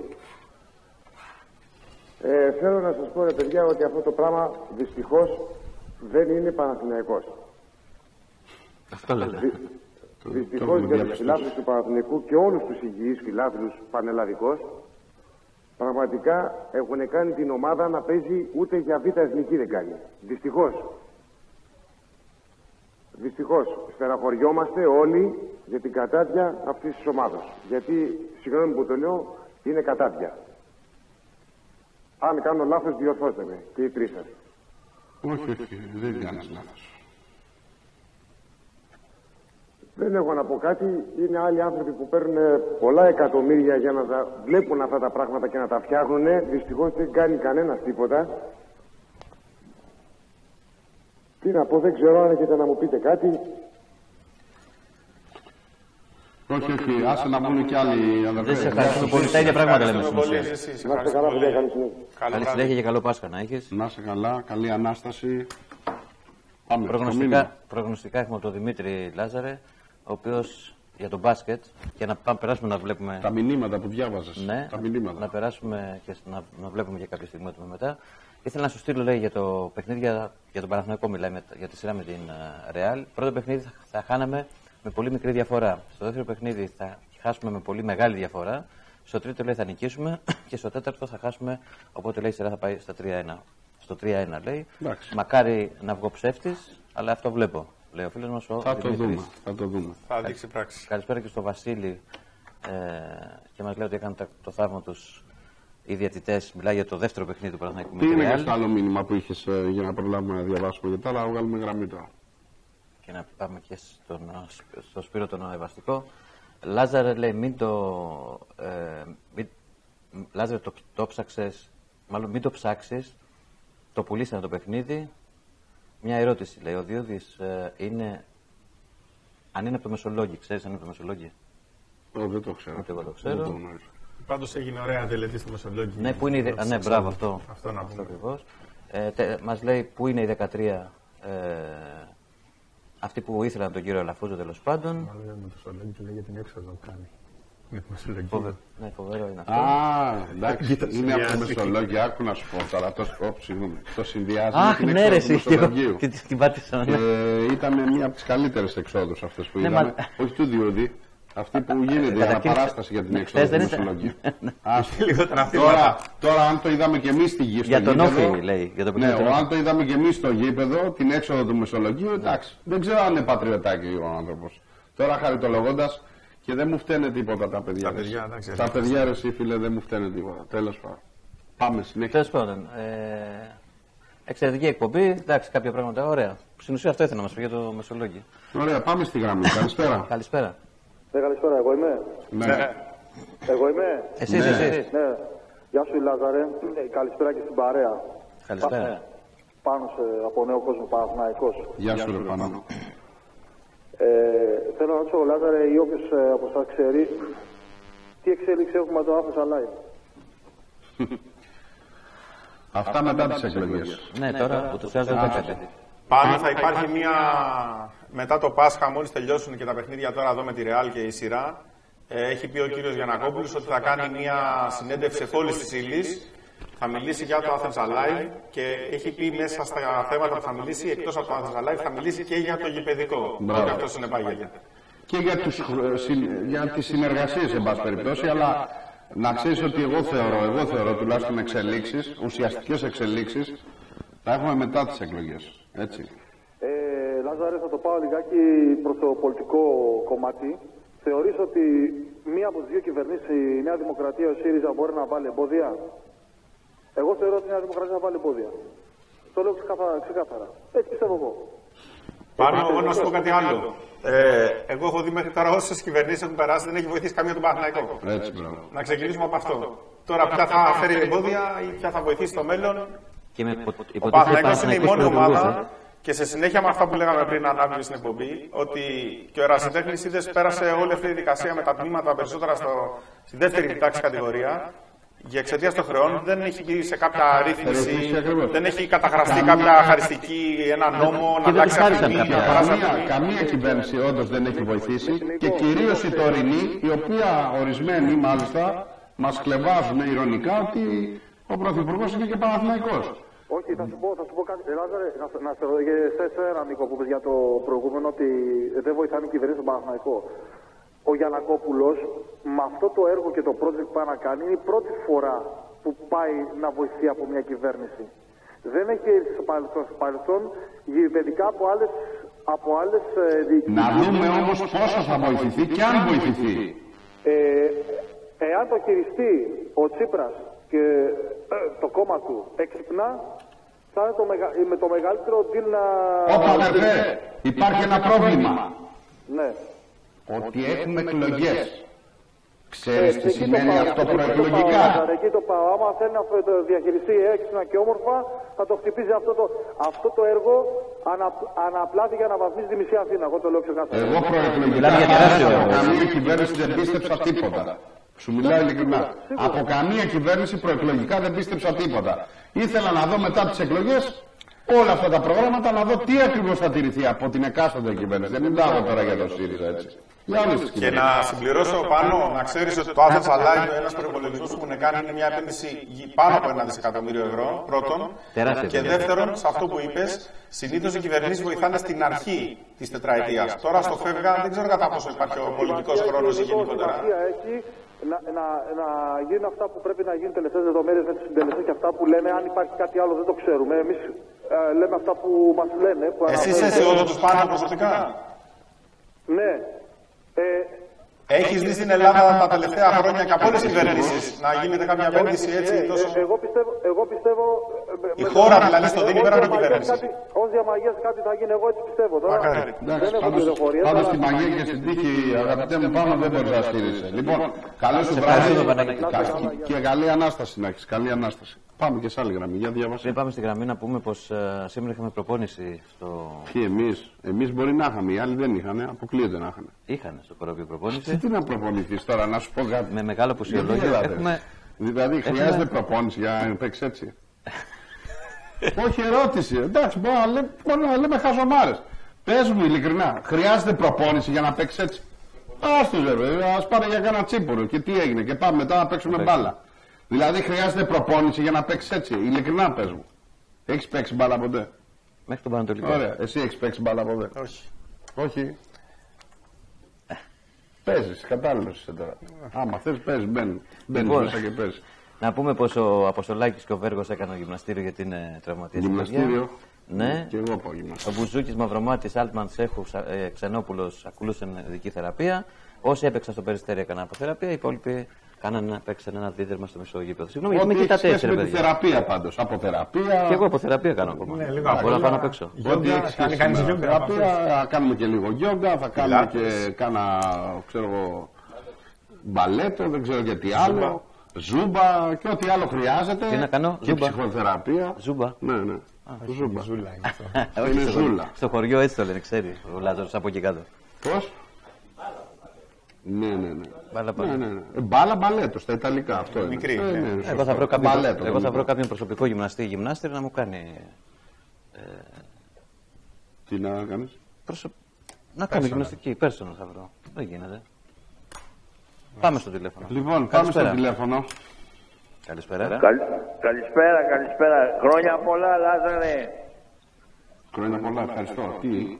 Θέλω να σας πω ρε παιδιά ότι αυτό το πράγμα δυστυχώς δεν είναι Παναθηναϊκός. Αυτό λέτε. Δυστυχώς για τους φιλάθλους του Παναθηναϊκού και όλους τους υγιείς φιλάθλους πανελλαδικώς, πραγματικά έχουν κάνει την ομάδα να παίζει ούτε για β' εθνική δεν κάνει. Δυστυχώς. Δυστυχώς, στεναχωριόμαστε όλοι για την κατάδια αυτής της ομάδας. Γιατί, συγγνώμη που το λέω, είναι κατάδια. Αν κάνω λάθος, διορθώστε με και οι τρεις σας. Όχι, δεν κάνεις λάθος. Δεν έχω να πω κάτι. Είναι άλλοι άνθρωποι που παίρνουν πολλά εκατομμύρια για να βλέπουν αυτά τα πράγματα και να τα φτιάχνουν. Δυστυχώς δεν κάνει κανένας τίποτα. Τι να πω, δεν ξέρω αν έχετε να μου πείτε κάτι. Όχι, άσε να πούνε κι άλλοι αδερφές. Δεν σε ευχαριστώ πολύ. Τα ίδια πράγματα λέμε στην ουσία. Να είστε καλά, παιδιά, καλή συνέχεια. Καλή συνέχεια και καλό Πάσχα να έχεις. Να είσαι καλά, καλή Ανάσταση. Πάμε. Προγνωστικά έχουμε από τον Δημήτρη Λάζαρε, ο οποίος για τον μπάσκετ, και να περάσουμε να βλέπουμε. Τα μηνύματα που διάβαζες. Ναι, τα μηνύματα. να περάσουμε και να βλέπουμε για κάποια στιγμή μετά. Ήθελα να σου στείλω, λέει, για το παιχνίδι, για τον Παναθηναϊκό μιλάει, για τη σειρά με την Ρεάλ. Πρώτο παιχνίδι θα χάναμε με πολύ μικρή διαφορά. Στο δεύτερο παιχνίδι θα χάσουμε με πολύ μεγάλη διαφορά. Στο τρίτο, λέει, θα νικήσουμε και στο τέταρτο θα χάσουμε. Οπότε, λέει, η σειρά θα πάει στα 3-1. Στο 3-1, λέει. Εντάξει. Μακάρι να βγω ψεύτης, αλλά αυτό βλέπω. Λέει ο φίλος μας ο Δημήτρης. Θα το δούμε. Θα δείξει πράξη. Καλησπέρα και στο Βασίλη και μας λέει ότι έκαναν το θαύμα τους οι διαιτητές. Μιλάει για το δεύτερο παιχνίδι του Παναθηναϊκού με Τι τη είναι Real. και στο άλλο μήνυμα που είχες για να προλάβουμε να διαβάσουμε, γιατί άλλα βγάλουμε γραμμή τώρα. Και να πάμε και στο Σπύρο τον Ανεβαστικό. Λάζαρε, λέει, Λάζαρε, το ψάξες, μάλλον μην το ψάξεις, το πουλήσανε το παιχνίδι. Μια ερώτηση, λέει, ο Διώδης αν είναι από το Μεσολόγγι, ξέρεις αν είναι από το Μεσολόγγι? Δεν το ξέρω. Ούτε εγώ το ξέρω. Πάντως έγινε ωραία τελετή στο Μεσολόγγι. Ναι, πού είναι η ναι, μπράβο, αυτό. Αυτό να πούμε. Ακριβώς. Μας λέει πού είναι η 13, αυτοί που ήθελαν τον κύριο Αλαφούζο, τέλος πάντων. Μάλλον με το Μεσολόγγι και λέει για την έξοδο κάνει. Με το Μεσολόγγι. Ναι, φοβερό είναι αυτό. Εντάξει, είναι από το Μεσολόγγι, άκου να σου πω τώρα. Το συνδυάζει με την ναι, έξοδο του Μεσολογγίου. Την πάτησα, ναι. Ήταν μία από τις καλύτερες εξόδους αυτές που είδαμε. Όχι του Διώδη. Αυτή που γίνεται η αναπαράσταση για την έξοδο του Μεσολογγίου. Τώρα, αν το είδαμε και εμείς στη γη, για τον Όφη, λέει. Ναι, αν το είδαμε και εμείς στο γήπεδο, την έξοδο του Μεσολογγίου, εντάξει. Δεν ξέρω αν είναι πατριωτάκι ο άνθρωπος. Τώρα, χαριτολογώντας, και δεν μου φταίνε τίποτα τα παιδιά. Τα παιδιά, ρε εσύ, φίλε, δεν μου φταίνε τίποτα. Τέλος πάντων. Πάμε συνέχεια. Τέλος πάντων. Εξαιρετική εκπομπή. Εντάξει, κάποια πράγματα ωραία. Στην ουσία αυτό ήθελα να μας πει για το Μεσολόγγι. Ωραία, πάμε στη γραμμή. Καλησπέρα. Καλησπέρα. Καλησπέρα, εγώ είμαι. Ναι. Εγώ είμαι. Εσείς. Ναι. Γεια σου, Λάζαρε. Καλησπέρα και στην παρέα. Καλησπέρα. Πάνω από νέο κόσμο, Παναθηναϊκός. Γεια σου, ρε Πανάνο. Θέλω να ρωτήσω, Λάζαρε, ή όποιος από εσάς ξέρει, τι εξέλιξη έχουμε με το Athens Alive. Αυτά μετά τις εκλογές. Ναι, τώρα ούτως ή άλλως δεν τα ξέρετε. Πάντα θα υπάρχει μια. Μετά το Πάσχα, μόλις τελειώσουν και τα παιχνίδια τώρα εδώ με τη Ρεάλ και η σειρά, έχει πει ο κύριος Γιαννακόπουλος ότι θα κάνει μια συνέντευξη εφόλης της ύλης. Θα μιλήσει για το Athens Alive και έχει πει μέσα στα θέματα που θα μιλήσει, εκτός από το Athens Alive, θα μιλήσει και για το γηπεδικό. Ότι αυτό συνεπάγεται. Και για τις συνεργασίες, εν πάση περιπτώσει, αλλά να ξέρεις ότι εγώ θεωρώ τουλάχιστον εξελίξεις, ουσιαστικές εξελίξεις, θα έχουμε μετά τις εκλογές. Έτσι. Λάζαρε, θα το πάω λιγάκι προς το πολιτικό κομμάτι. Θεωρείς ότι μία από τις δύο κυβερνήσεις, η Νέα Δημοκρατία, ο ΣΥΡΙΖΑ, μπορεί να βάλει εμπόδια? Εγώ θεωρώ ότι η Νέα Δημοκρατία θα βάλει εμπόδια. Το λέω ξεκάθαρα. Έτσι πιστεύω εγώ. Πάνω, εγώ να σου πω κάτι άλλο. Εγώ έχω δει μέχρι τώρα όσες κυβερνήσεις έχουν περάσει, δεν έχει βοηθήσει καμία τον Παναθηναϊκό. Έτσι, μπράβο. Να ξεκινήσουμε από αυτό. Τώρα, ποια θα φέρει εμπόδια ή ποια θα βοηθήσει στο μέλλον. Ο Παναθηναϊκός είναι η μόνη ομάδα. Και σε συνέχεια με αυτά που λέγαμε πριν, ανάβει στην εκπομπή, ότι και ο ερασιτέχνης είδες πέρασε όλη αυτή η δικασία με τα τμήματα περισσότερα στη δεύτερη τάξη κατηγορία. Για εξαιτίας των χρεών δεν έχει γυρίσει σε κάποια ρύθμιση, δεν έχει καταχραστεί κάποια χαριστική, ένα νόμο να αλλάξει αυτή. Καμία κυβέρνηση όντως δεν έχει βοηθήσει και κυρίως η τωρινή, η οποία ορισμένοι μάλιστα μας κλεβάζουν ειρωνικά ότι ο Πρωθυπουργός είναι και Παναθηναϊκός. Όχι, θα σου πω κάτι. Λάζαρε, να σε ρωτήσω εσένα, Νίκο, που είπες για το προηγούμενο ότι δεν βοηθάνε οι κυβερνήσεις στον Παναθηναϊκό. Ο Γιαννακόπουλος με αυτό το έργο και το project που πάει να κάνει είναι η πρώτη φορά που πάει να βοηθεί από μια κυβέρνηση. Δεν έχει έρθει στο παρελθόν γηπεδικά από άλλες διοικήσεις. Να δούμε όμως πόσο θα βοηθηθεί και αν βοηθηθεί. Εάν το χειριστεί ο Τσίπρας και το κόμμα του έξυπνα, θα είναι με το μεγαλύτερο deal να... Όπα αδερφέ, υπάρχει ένα πρόβλημα. Ναι. Ότι έχουμε εκλογές. Ξέρεις τι σημαίνει αυτό προεκλογικά? Εκεί το πάω. Άμα θέλει να το διαχειριστεί έξυπνα και όμορφα, θα το χτυπήσει αυτό το έργο αναπλάτη για να βαθμίσει τη μισή Αθήνα. Εγώ το λέω ξεκάθαρα. Εγώ προεκλογικά από καμία κυβέρνηση δεν πίστεψα τίποτα. Σου μιλάω ειλικρινά. Από καμία κυβέρνηση προεκλογικά δεν πίστεψα τίποτα. Ήθελα να δω μετά τις εκλογές όλα αυτά τα προγράμματα, να δω τι ακριβώς θα τηρηθεί από την εκάστοτε κυβέρνηση. Δεν μιλάω τώρα για το ΣΥΡΙΖΑ, έτσι. Και να συμπληρώσω πάνω, να ξέρεις ότι το Athens Alive, ένας προϋπολογισμός που έχουν κάνει, είναι μια επένδυση πάνω από 1 δισεκατομμύριο ευρώ, πρώτον. Και δεύτερον, σε αυτό που είπες, συνήθως οι κυβερνήσεις βοηθάνε στην αρχή της τετραετίας. Τώρα στο φεύγα δεν ξέρω κατά πόσο υπάρχει ο πολιτικός χρόνος ή γενικότερα. Να γίνουν αυτά που πρέπει να γίνουν τελευταίες λεπτομέρειες με τους συντελεστές και αυτά που λένε. Αν υπάρχει κάτι άλλο δεν το ξέρουμε. Εμείς λέμε αυτά που μας λένε. Εσύ είσαι αισιόδοξος πάνω προσωπικά? Ναι. Έχεις δει στην Ελλάδα τα τελευταία χρόνια και από όλες τις κυβερνήσεις να γίνεται κάποια επένδυση έτσι τόσο... Εγώ πιστεύω... Η χώρα δηλαδή στο δίνει πέρα από την κυβέρνηση. Ως διαμαγείας κάτι θα γίνει, εγώ έτσι πιστεύω. Εντάξει, πάντως στη μαγεία και στην τύχη, αγαπητέ μου, πάνω δεν μπορείς να στήριζε. Λοιπόν, καλό σου βράδυ και καλή Ανάσταση να έχεις, καλή Ανάσταση. Πάμε και σε άλλη γραμμή, για διαβάστε. Πριν πάμε στη γραμμή να πούμε πως σήμερα είχαμε προπόνηση στο... Τι εμείς μπορεί να είχαμε, οι άλλοι δεν είχαν, αποκλείονται να είχαν. Είχαν στο Κορόπιο προπόνηση. Τι να προπονηθείς τώρα, να σου πω κάτι. Με μεγάλο απουσιολόγιο έχουμε... Δηλαδή χρειάζεται προπόνηση για να παίξεις έτσι? Όχι ερώτηση, εντάξει, μπορούμε να λέμε χαζομάρες. Πες μου ειλικρινά, χρειάζεται προπόνηση για να παίξεις έτσι? Ας τους ας πάνε για κάνα τσίπουρο και τι έγινε και πάμε μετά να παίξουμε μπάλα. Δηλαδή χρειάζεται προπόνηση για να παίξεις έτσι? Ειλικρινά πες μου. Έχεις παίξει μπάλα ποτέ? Μέχρι τον Πανατολικό. Ωραία, εσύ έχεις παίξει μπάλα ποτέ? Όχι. Όχι. Παίζεις, κατάλληλος είσαι τώρα. Άμα θες παίζεις, μπαίνεις μέσα και παίζεις. Να πούμε πως ο Αποστολάκης και ο Βέργος έκαναν γυμναστήριο γιατί είναι τραυματίες. Γυμναστήριο. Ναι. Και εγώ πάω γυμναστήριο. Ο Μπουζούκης, Μαυρομάτης, Άλτμαν, Σέχου, Ξενόπουλος ακολούθησαν ειδική θεραπεία. Όσοι έπαιξαν στο Περιστέρι έκαναν αποθεραπεία. Οι υπόλοιποι παίξαν ένα δίδερμα στο μισογείπεδο. Συγγνώμη, γιατί με κοιτάτε έτσι, ρε παιδιά. Θεραπεία πάντως. Αποθεραπεία. Και εγώ αποθεραπεία κάνω ακόμα. Ναι, μπορώ να πάω να παίξω. Ό,τι έχεις θεραπεία, θα κάνουμε και λίγο γιόγκα, θα κάνουμε και κάνα, ξέρω εγώ, μπαλέτο, δεν ξέρω και τι άλλο. Ζούμπα και ό,τι άλλο χρειάζεται. Τι να κάνω, και ψυχοθεραπεία. Ζούμπα. Ναι, ναι. Ζούμπα. Είναι ζούλα. Στο χωριό έτσι το λένε, ξέρει ο Λάζαρος από εκεί κάτω. Πώς? Ναι. Μπάλα, μπάλα μπαλέτο στα Ιταλικά, αυτό είναι. Μικρή. Εγώ θα βρω κάποιον προσωπικό γυμναστή ή γυμνάστρια να μου κάνει. Τι να κάνεις? Να κάνω γυμναστική, personal θα βρω. Δεν γίνεται. Πάμε στο τηλέφωνο. Λοιπόν, πάμε στο τηλέφωνο. Καλησπέρα. Καλησπέρα. Χρόνια πολλά, Λάζαρε. Χρόνια πολλά, ευχαριστώ. Τι?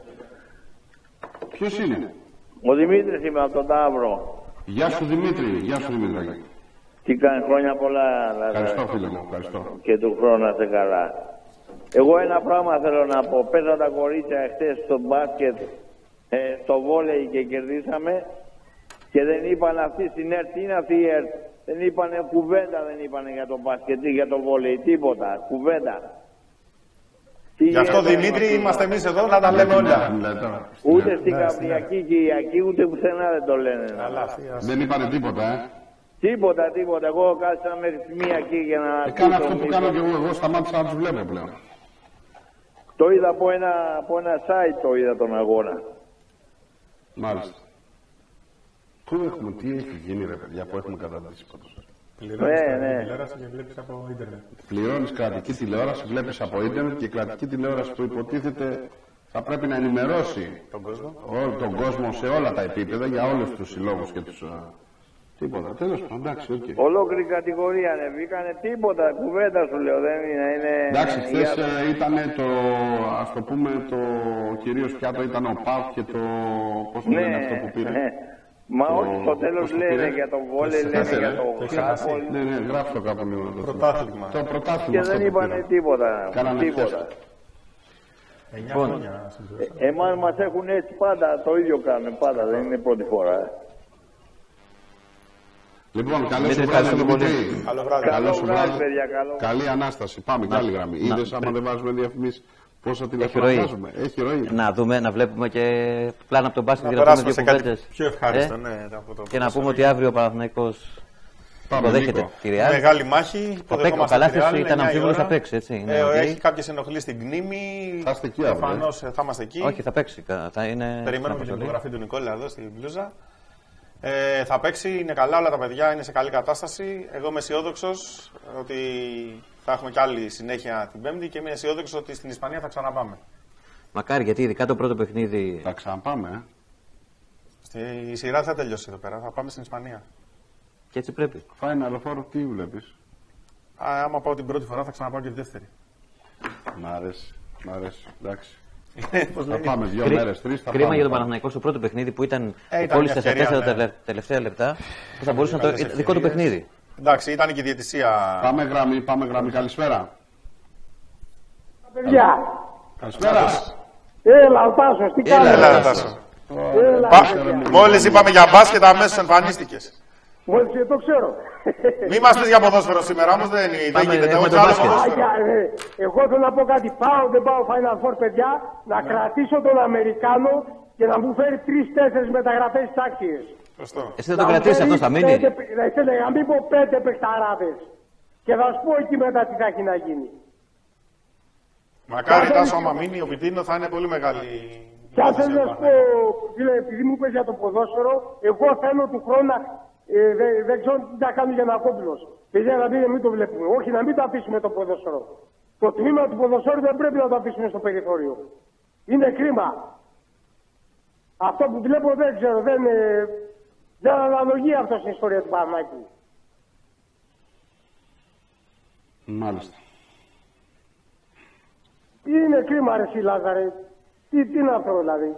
Ποιος είναι? Ο Δημήτρης είμαι από τον Ταύρο. Γεια σου Δημήτρη, γεια σου Δημήτρη. Τι κάνει, χρόνια πολλά, Λάζαρε. Ευχαριστώ φίλε μου, ευχαριστώ. Και του χρόνου να είστε καλά. Εγώ ένα πράγμα θέλω να πω. Παίζα τα κορίτσια χτες στο μπάσκετ, στο βόλεϊ και κερδίσαμε. Και δεν είπαν αυτοί στην ΕΡΤ, τι είναι αυτή η ΕΡΤ. Δεν είπανε κουβέντα, δεν είπανε για το μπάσκετ ή για το βόλεϊ, τίποτα. Κουβέντα. Γι' αυτό Δημήτρη είμαστε εμείς εδώ να τα λέμε όλα. Ούτε στην Καπριακή Κυριακή, ούτε πουθενά δεν το λένε. Δεν είπανε τίποτα, Τίποτα. Εγώ κάθισα μέχρι τη μία εκεί για να... Κάνα αυτό που κάνω και εγώ σταμάτησα να τους βλέπω πλέον. Το είδα από ένα site, το είδα τον αγώνα. Μάλιστα. Πού έχουμε, τι έχει γίνει ρε παιδιά που έχουμε καταντήσει πάντως? Πληρώνεις τηλεόραση και βλέπεις από ίντερνετ. Πληρώνεις κρατική τηλεόραση, βλέπεις από ίντερνετ και η κρατική τηλεόραση που υποτίθεται θα πρέπει να ενημερώσει τον κόσμο σε όλα τα επίπεδα για όλους τους συλλόγους και τους... Τίποτα, τέλος πάντων, εντάξει, οκ. Ολόκληρη κατηγορία ανεβήκανε, τίποτα, κουβέντα σου λέω, δεν είναι... Εντάξει, χθες ήταν το, ας το πούμε, το κυρίως πιάτο ήταν ο ΠΑΟΚ και το... πώς το λένε αυτό που πήρε? Μα όχι, στο τέλος λένε για το βόλεϊ, λένε για το χάπολ. Ναι, γράφει το κάπου λίγο. Πρωτάθλημα. Το πρωτάθλημα. Και δεν είπανε τίποτα. Κάνανε τίποτα. 9 χρόνια. Εμάς μας έχουν έτσι πάντα, το ίδιο κάνουν πάντα, δεν είναι πρώτη φορά. Λοιπόν, καλό σου βράδυ, Δημήτρη. Καλό βράδυ, παιδιά, καλό. Καλή Ανάσταση. Πάμε, καλή γραμμή. Είδες άμα δεν βάζουμε διαφημίσεις, πώς θα την Έχει ροή. Έχει ροή. Να δούμε, να βλέπουμε και πλάνα από τον μπάσκετ. Να περάσουμε σε κάτι πιο ευχάριστο. Ναι, και να πούμε ότι αύριο ο Παναθηναϊκός υποδέχεται τη Real. Μεγάλη μάχη. Ο Καλάθιος ήταν αμφίβολος, θα παίξει, έτσι. Έχει κάποιες ενοχλήσεις στην κνήμη. Θα είστε εκεί αύριο. Θα είμαστε εκεί. Όχι, θα παίξει. Περιμένουμε την υπογραφή του Νικόλα εδώ στην μπλούζα. Θα παίξει, είναι καλά, όλα τα παιδιά είναι σε καλή κατάσταση. Εγώ είμαι αισιόδοξος ότι θα έχουμε κι άλλη συνέχεια την Πέμπτη και είμαι αισιόδοξος ότι στην Ισπανία θα ξαναπάμε. Μακάρι, γιατί ειδικά το πρώτο παιχνίδι. Θα ξαναπάμε, Η σειρά θα τελειώσει εδώ πέρα, θα πάμε στην Ισπανία. Και έτσι πρέπει. Final Four, τι βλέπεις? Άμα πάω την πρώτη φορά θα ξαναπάω και τη δεύτερη. Μ' αρέσει, εντάξει. Θα πάμε 2 μέρες, 3. Κρίμα για τον Παναθηναϊκό στο πρώτο παιχνίδι που ήταν ο κόλλησε στα 4 τελευταία λεπτά που θα μπορούσε να το δικό του παιχνίδι. Εντάξει, ήταν και η διαιτησία. Πάμε γραμμή, καλησπέρα. Παιδιά. Καλησπέρα. Έλα, ο Τάσος, τι κάνεις? Μόλις είπαμε για μπάσκετ, αμέσως εμφανίστηκες. Μόλις το ξέρω. Μη μας πεις για ποδόσφαιρο σήμερα, όμως δεν γίνεται. Εγώ θέλω να πω κάτι. Δεν πάω Final Four, παιδιά, να κρατήσω τον Αμερικάνο και να μου φέρει 3-4 μεταγραφές άξιες. Εσύ δεν το κρατήσεις αυτό, θα μείνει. Να μην πω 5 παιχταράδες. Και θα σου πω εκεί μετά τι θα έχει να γίνει. Μακάρι Τάσο, άμα μείνει ο Πιτίνο θα είναι πολύ μεγάλη. Και αν θέλω να σου πω, επειδή μου πες για το ποδόσφαιρο, εγώ θέλω του χρόνου. Δεν ξέρω τι θα κάνει για να κόμπλος. Παιδιά, να μην το βλέπουμε. Όχι, να μην το αφήσουμε το ποδόσφαιρο. Το τμήμα του ποδοσφαίρου δεν πρέπει να το αφήσουμε στο περιθώριο. Είναι κρίμα. Αυτό που βλέπω δεν ξέρω. Δεν αναλογεί αυτό στην ιστορία του Παναθηναϊκού. Μάλιστα. Είναι κρίμα, ρε εσύ, Λάζαρε. Τι είναι αυτό δηλαδή?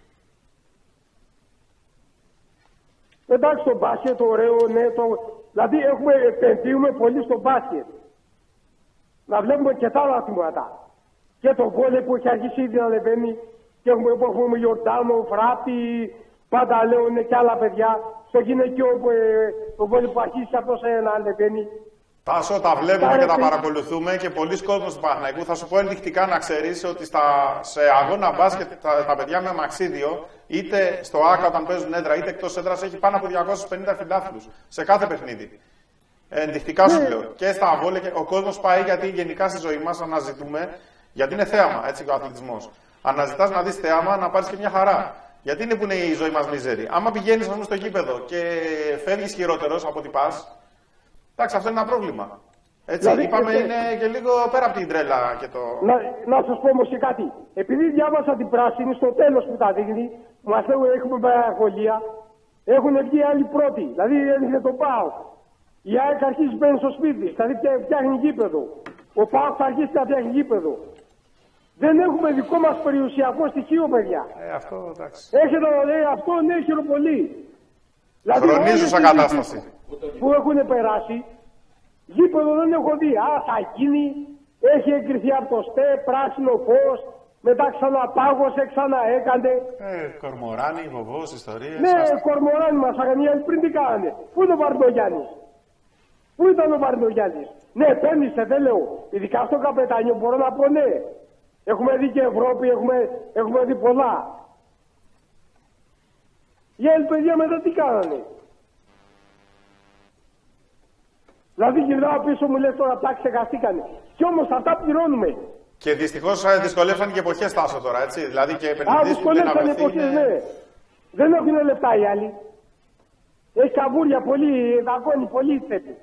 Εντάξει, το μπάσκετ, ωραίο, ναι, δηλαδή επενδύουμε πολύ στο μπάσκετ. Να βλέπουμε και τα άλλα αθλήματα. Και το βόλεϊ που έχει αρχίσει ήδη να ανεβαίνει. Και έχουμε Ιορτάνο, Φράτη, πάντα λέω και άλλα παιδιά. Στο γυναικείο το βόλεϊ που αρχίσει αυτός να ανεβαίνει. Τάσο, τα βλέπουμε και τα παρακολουθούμε και πολλοί κόσμος του Παναθηναϊκού. Θα σου πω ενδεικτικά να ξέρεις ότι σε αγώνα μπάσκετ τα παιδιά με αμαξίδιο, είτε στο ΆΚΑ όταν παίζουν έδρα, είτε εκτός έδρας, έχει πάνω από 250 φιλάθλους σε κάθε παιχνίδι. Ενδεικτικά σου λέω. Και στα βόλια ο κόσμος πάει γιατί γενικά στη ζωή μας αναζητούμε, γιατί είναι θέαμα έτσι ο αθλητισμός. Αναζητάς να δεις θέαμα, να πάρεις και μια χαρά. Γιατί είναι που είναι η ζωή μας μίζερη. Άμα πηγαίνεις στο γήπεδο και φεύγεις χειρότερος από ό,τι πας. Εντάξει, αυτό είναι ένα πρόβλημα. Έτσι, δηλαδή, είπαμε είναι και λίγο πέρα από την τρέλα και το. Να σας πω όμως και κάτι. Επειδή διάβασα την πράσινη, στο τέλος που τα δείχνει, μας λέγουν έχουμε παραγωγία, έχουν βγει άλλοι πρώτοι. Δηλαδή έδειχνε τον ΠΑΟΚ. Η ΑΕΚ αρχίζει μπαίνει στο σπίτι, δηλαδή φτιάχνει γήπεδο. Ο ΠΑΟΚ θα αρχίσει να φτιάχνει γήπεδο. Δεν έχουμε δικό μας περιουσιακό στοιχείο, παιδιά. Αυτό εντάξει. Έχετε αυτό, ναι, χειροπολί. Δηλαδή, χρονίζουσα κατάσταση. Που έχουν περάσει, γήπεδο δεν έχω δει. Θα γίνει, έχει εγκριθεί από το ΣΤΕ, πράσινο φως, μετά ξαναπάγωσε, ξαναέκανε. Κορμοράνι, βοβός, ιστορίες. Ναι, κορμοράνι μας αγανιάζει πριν τι κάνανε. Πού είναι ο Βαρδογιάννης? Πού ήταν ο Βαρδογιάννης? Ναι, πέμισε, δεν λέω. Ειδικά στο καπετάνιο μπορώ να πω ναι. Έχουμε δει και Ευρώπη, έχουμε δει πολλά. Οι άλλοι παιδιά μετά τι κάνανε? Δηλαδή γυρνάω πίσω μου λες τώρα τα ξεχαστήκανε. Κι όμως αυτά πληρώνουμε. Και δυστυχώς δυσκολεύσαν και εποχές Τάσο τώρα, έτσι. Δηλαδή και επενδυτές που δεν δυσκολεύσαν εποχές, ναι. Δεν έχουν λεπτά οι άλλοι. Έχει καβούρια πολύ, δαγκώνει πολύ τσέπη.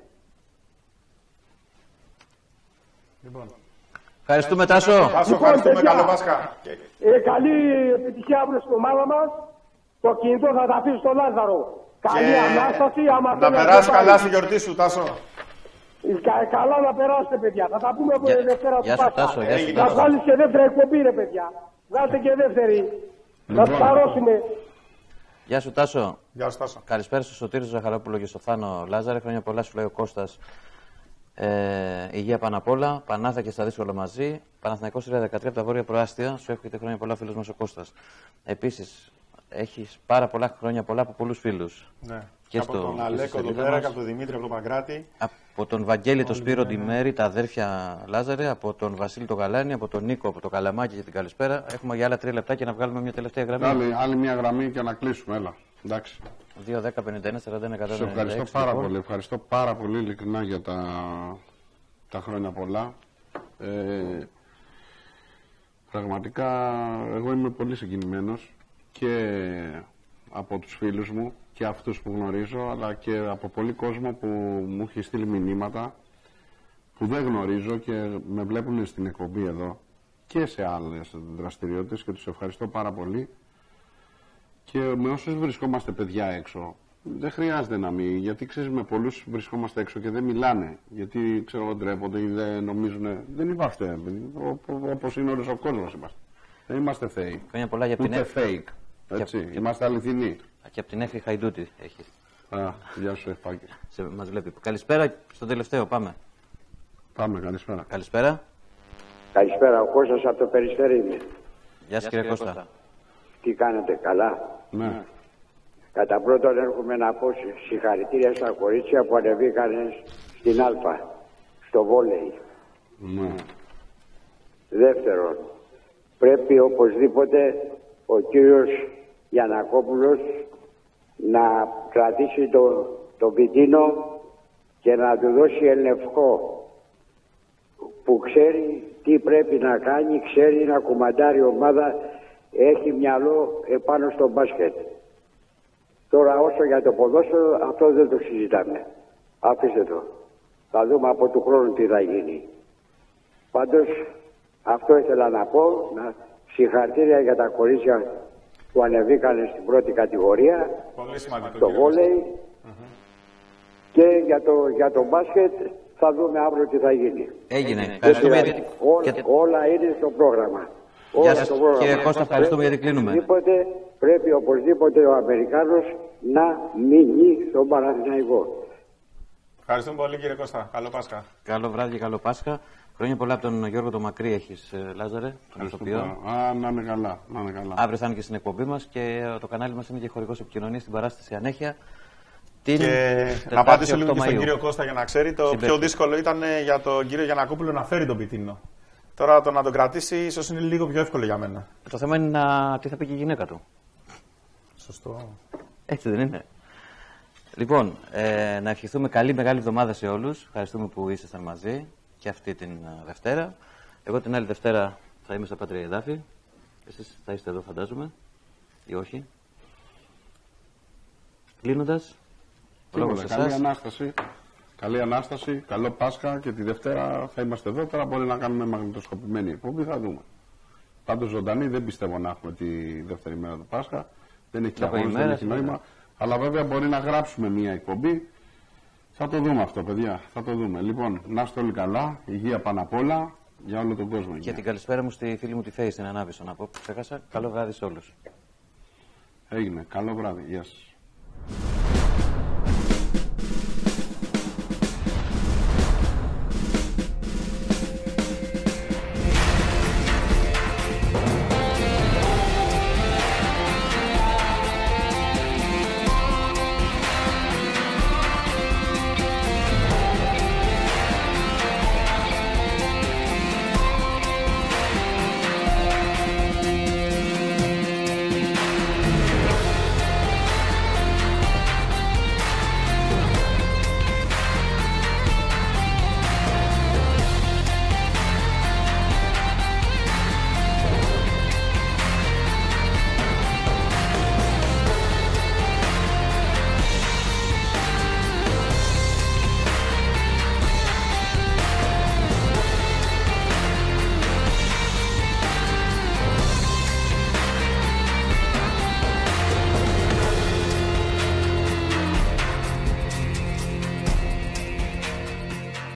Λοιπόν. Ευχαριστούμε Τάσο. Τάσο, ευχαριστούμε. Καλό Πάσχα. Καλή επιτυχία αύριο στην ομάδα μας. Το κινητό θα τα αφήσω στο Λάζαρο. Καλή Ανάσταση. Να περάσει καλά στη γιορτή σου, Τάσο. Καλά να περάσετε, παιδιά. Θα τα πούμε από τη Δευτέρα του Πάσχα. Να βάλεις και δεύτερη εκπομπή, ρε παιδιά. Βάλτε και δεύτερη. Να τους παρώσουμε. Γεια σου Τάσο. Γεια σου Τάσο. Καλησπέρα στο Σωτήρη Ζαχαρόπουλο και στο Θάνο Λάζαρε. Χρόνια πολλά σου λέει ο Κώστας Υγεία πάνω απ' όλα. Πανάθα και στα δύσκολα μαζί. Παναθηναϊκός 13 από τα Βόρεια Προάστια. Σου εύχεται χρόνια πολλά, φίλος μας ο Κώστας. Επίσης, έχεις πάρα πολλά χρόνια πολλά από πολλούς φίλους. Ναι. Και από τον Αλέκο τον Πέρα, από τον Δημήτρη, από τον Παγκράτη. Από τον Βαγγέλη, τον Σπύρο Ντιμέρη, τα αδέρφια Λάζαρε, από τον Βασίλη τον Γαλάνη, από τον Νίκο, από το Καλαμάκι και την καλησπέρα. Έχουμε για άλλα 3 λεπτά και να βγάλουμε μια τελευταία γραμμή. Άλλη μια γραμμή και να κλείσουμε, έλα. Εντάξει. 2, 10, 51, 41, 196. Σε ευχαριστώ πάρα πολύ. Ευχαριστώ πάρα πολύ ειλικρινά για τα χρόνια πολλά. Πραγματικά εγώ είμαι πολύ συγκινημένος και από τους φίλους μου και αυτούς που γνωρίζω, αλλά και από πολύ κόσμο που μου έχει στείλει μηνύματα που δεν γνωρίζω και με βλέπουν στην εκπομπή εδώ και σε άλλες δραστηριότητες και τους ευχαριστώ πάρα πολύ. Και με όσους βρισκόμαστε παιδιά έξω, δεν χρειάζεται να μην, γιατί ξέρεις, με πολλούς βρισκόμαστε έξω και δεν μιλάνε, γιατί ξέρω ντρέπονται ή δεν νομίζουν, δεν είμαστε, όπως είναι όλος ο κόσμος είμαστε. Δεν είμαστε θεοί. Χρόνια πολλά για ούτε fake, έτσι, είμαστε αληθινοί. Και από την Έφη Χαϊντούτη έχει. Γεια σου Εφάκη. Μας βλέπει. Καλησπέρα στον τελευταίο, πάμε. Πάμε, καλησπέρα. Καλησπέρα. Καλησπέρα, ο Κώστας από το Περιστέρι είμαι. Γεια σας κύριε Κώστα. Τι κάνετε, καλά? Ναι. Κατά πρώτον έρχομαι να πω συγχαρητήρια στα κορίτσια που ανεβήκαν στην Α, στο βόλεϊ. Ναι. Δεύτερον, πρέπει οπωσδήποτε ο κύριος Γιαννακόπουλος να κρατήσει το Βιτίνο και να του δώσει ελευκό, που ξέρει τι πρέπει να κάνει, ξέρει να κουμαντάρει ομάδα, έχει μυαλό επάνω στο μπάσκετ. Τώρα όσο για το ποδόσφαιρο, αυτό δεν το συζητάμε. Άφησε το. Θα δούμε από του χρόνου τι θα γίνει. Πάντως αυτό ήθελα να πω, συγχαρητήρια για τα κορίτσια που ανεβήκαν στην πρώτη κατηγορία, το βόλεϊ, και για το μπάσκετ θα δούμε αύριο τι θα γίνει. Έγινε. Όλα είναι στο πρόγραμμα. Γεια σας κύριε Κώστα, ευχαριστούμε γιατί κλείνουμε. Πρέπει οπωσδήποτε ο Αμερικάνος να μείνει στον Παναθηναϊκό. Ευχαριστούμε πολύ κύριε Κώστα. Καλό Πάσχα. Καλό βράδυ και καλό Πάσχα. Χρόνια πολλά από τον Γιώργο το Μακρύ έχεις, Λάζαρε, τον ηθοποιό. Να είναι καλά, να είναι καλά. Αύριο θα είναι και στην εκπομπή μας και το κανάλι μας είναι και χορηγός επικοινωνίας στην παράσταση Ανέχεια. Και να απαντήσω λίγο και στον κύριο Κώστα για να ξέρει. Το πιο δύσκολο ήταν για τον κύριο Γιαννακόπουλο να φέρει τον Πιτίνο. Τώρα το να τον κρατήσει ίσως είναι λίγο πιο εύκολο για μένα. Το θέμα είναι τι θα πει και η γυναίκα του. Σωστό. Έτσι δεν είναι? Λοιπόν, να ευχηθούμε καλή μεγάλη εβδομάδα σε όλους. Ευχαριστούμε που ήσασταν μαζί και αυτή την Δευτέρα. Εγώ την άλλη Δευτέρα θα είμαι στα Πάτρια Εδάφη. Εσείς θα είστε εδώ φαντάζομαι ή όχι? Κλείνοντας, καλή Ανάσταση. Καλή Ανάσταση, καλό Πάσχα και τη Δευτέρα θα είμαστε εδώ. Τώρα μπορεί να κάνουμε μαγνητοσκοπημένη εκπομπή, θα δούμε. Πάντως ζωντανή δεν πιστεύω να έχουμε τη δεύτερη μέρα του Πάσχα. Δεν έχει αγώνες, δεν έχει νόημα. Αλλά βέβαια μπορεί να γράψουμε μία εκπομπή. Θα το δούμε αυτό, παιδιά. Θα το δούμε. Λοιπόν, να είστε όλοι καλά. Υγεία πάνω απ' όλα για όλο τον κόσμο. Και την καλησπέρα μου στη φίλη μου τη Φέη, την Ανάβησο να πω. Ξέχασα. Καλό βράδυ σε όλους. Έγινε. Καλό βράδυ. Γεια σας.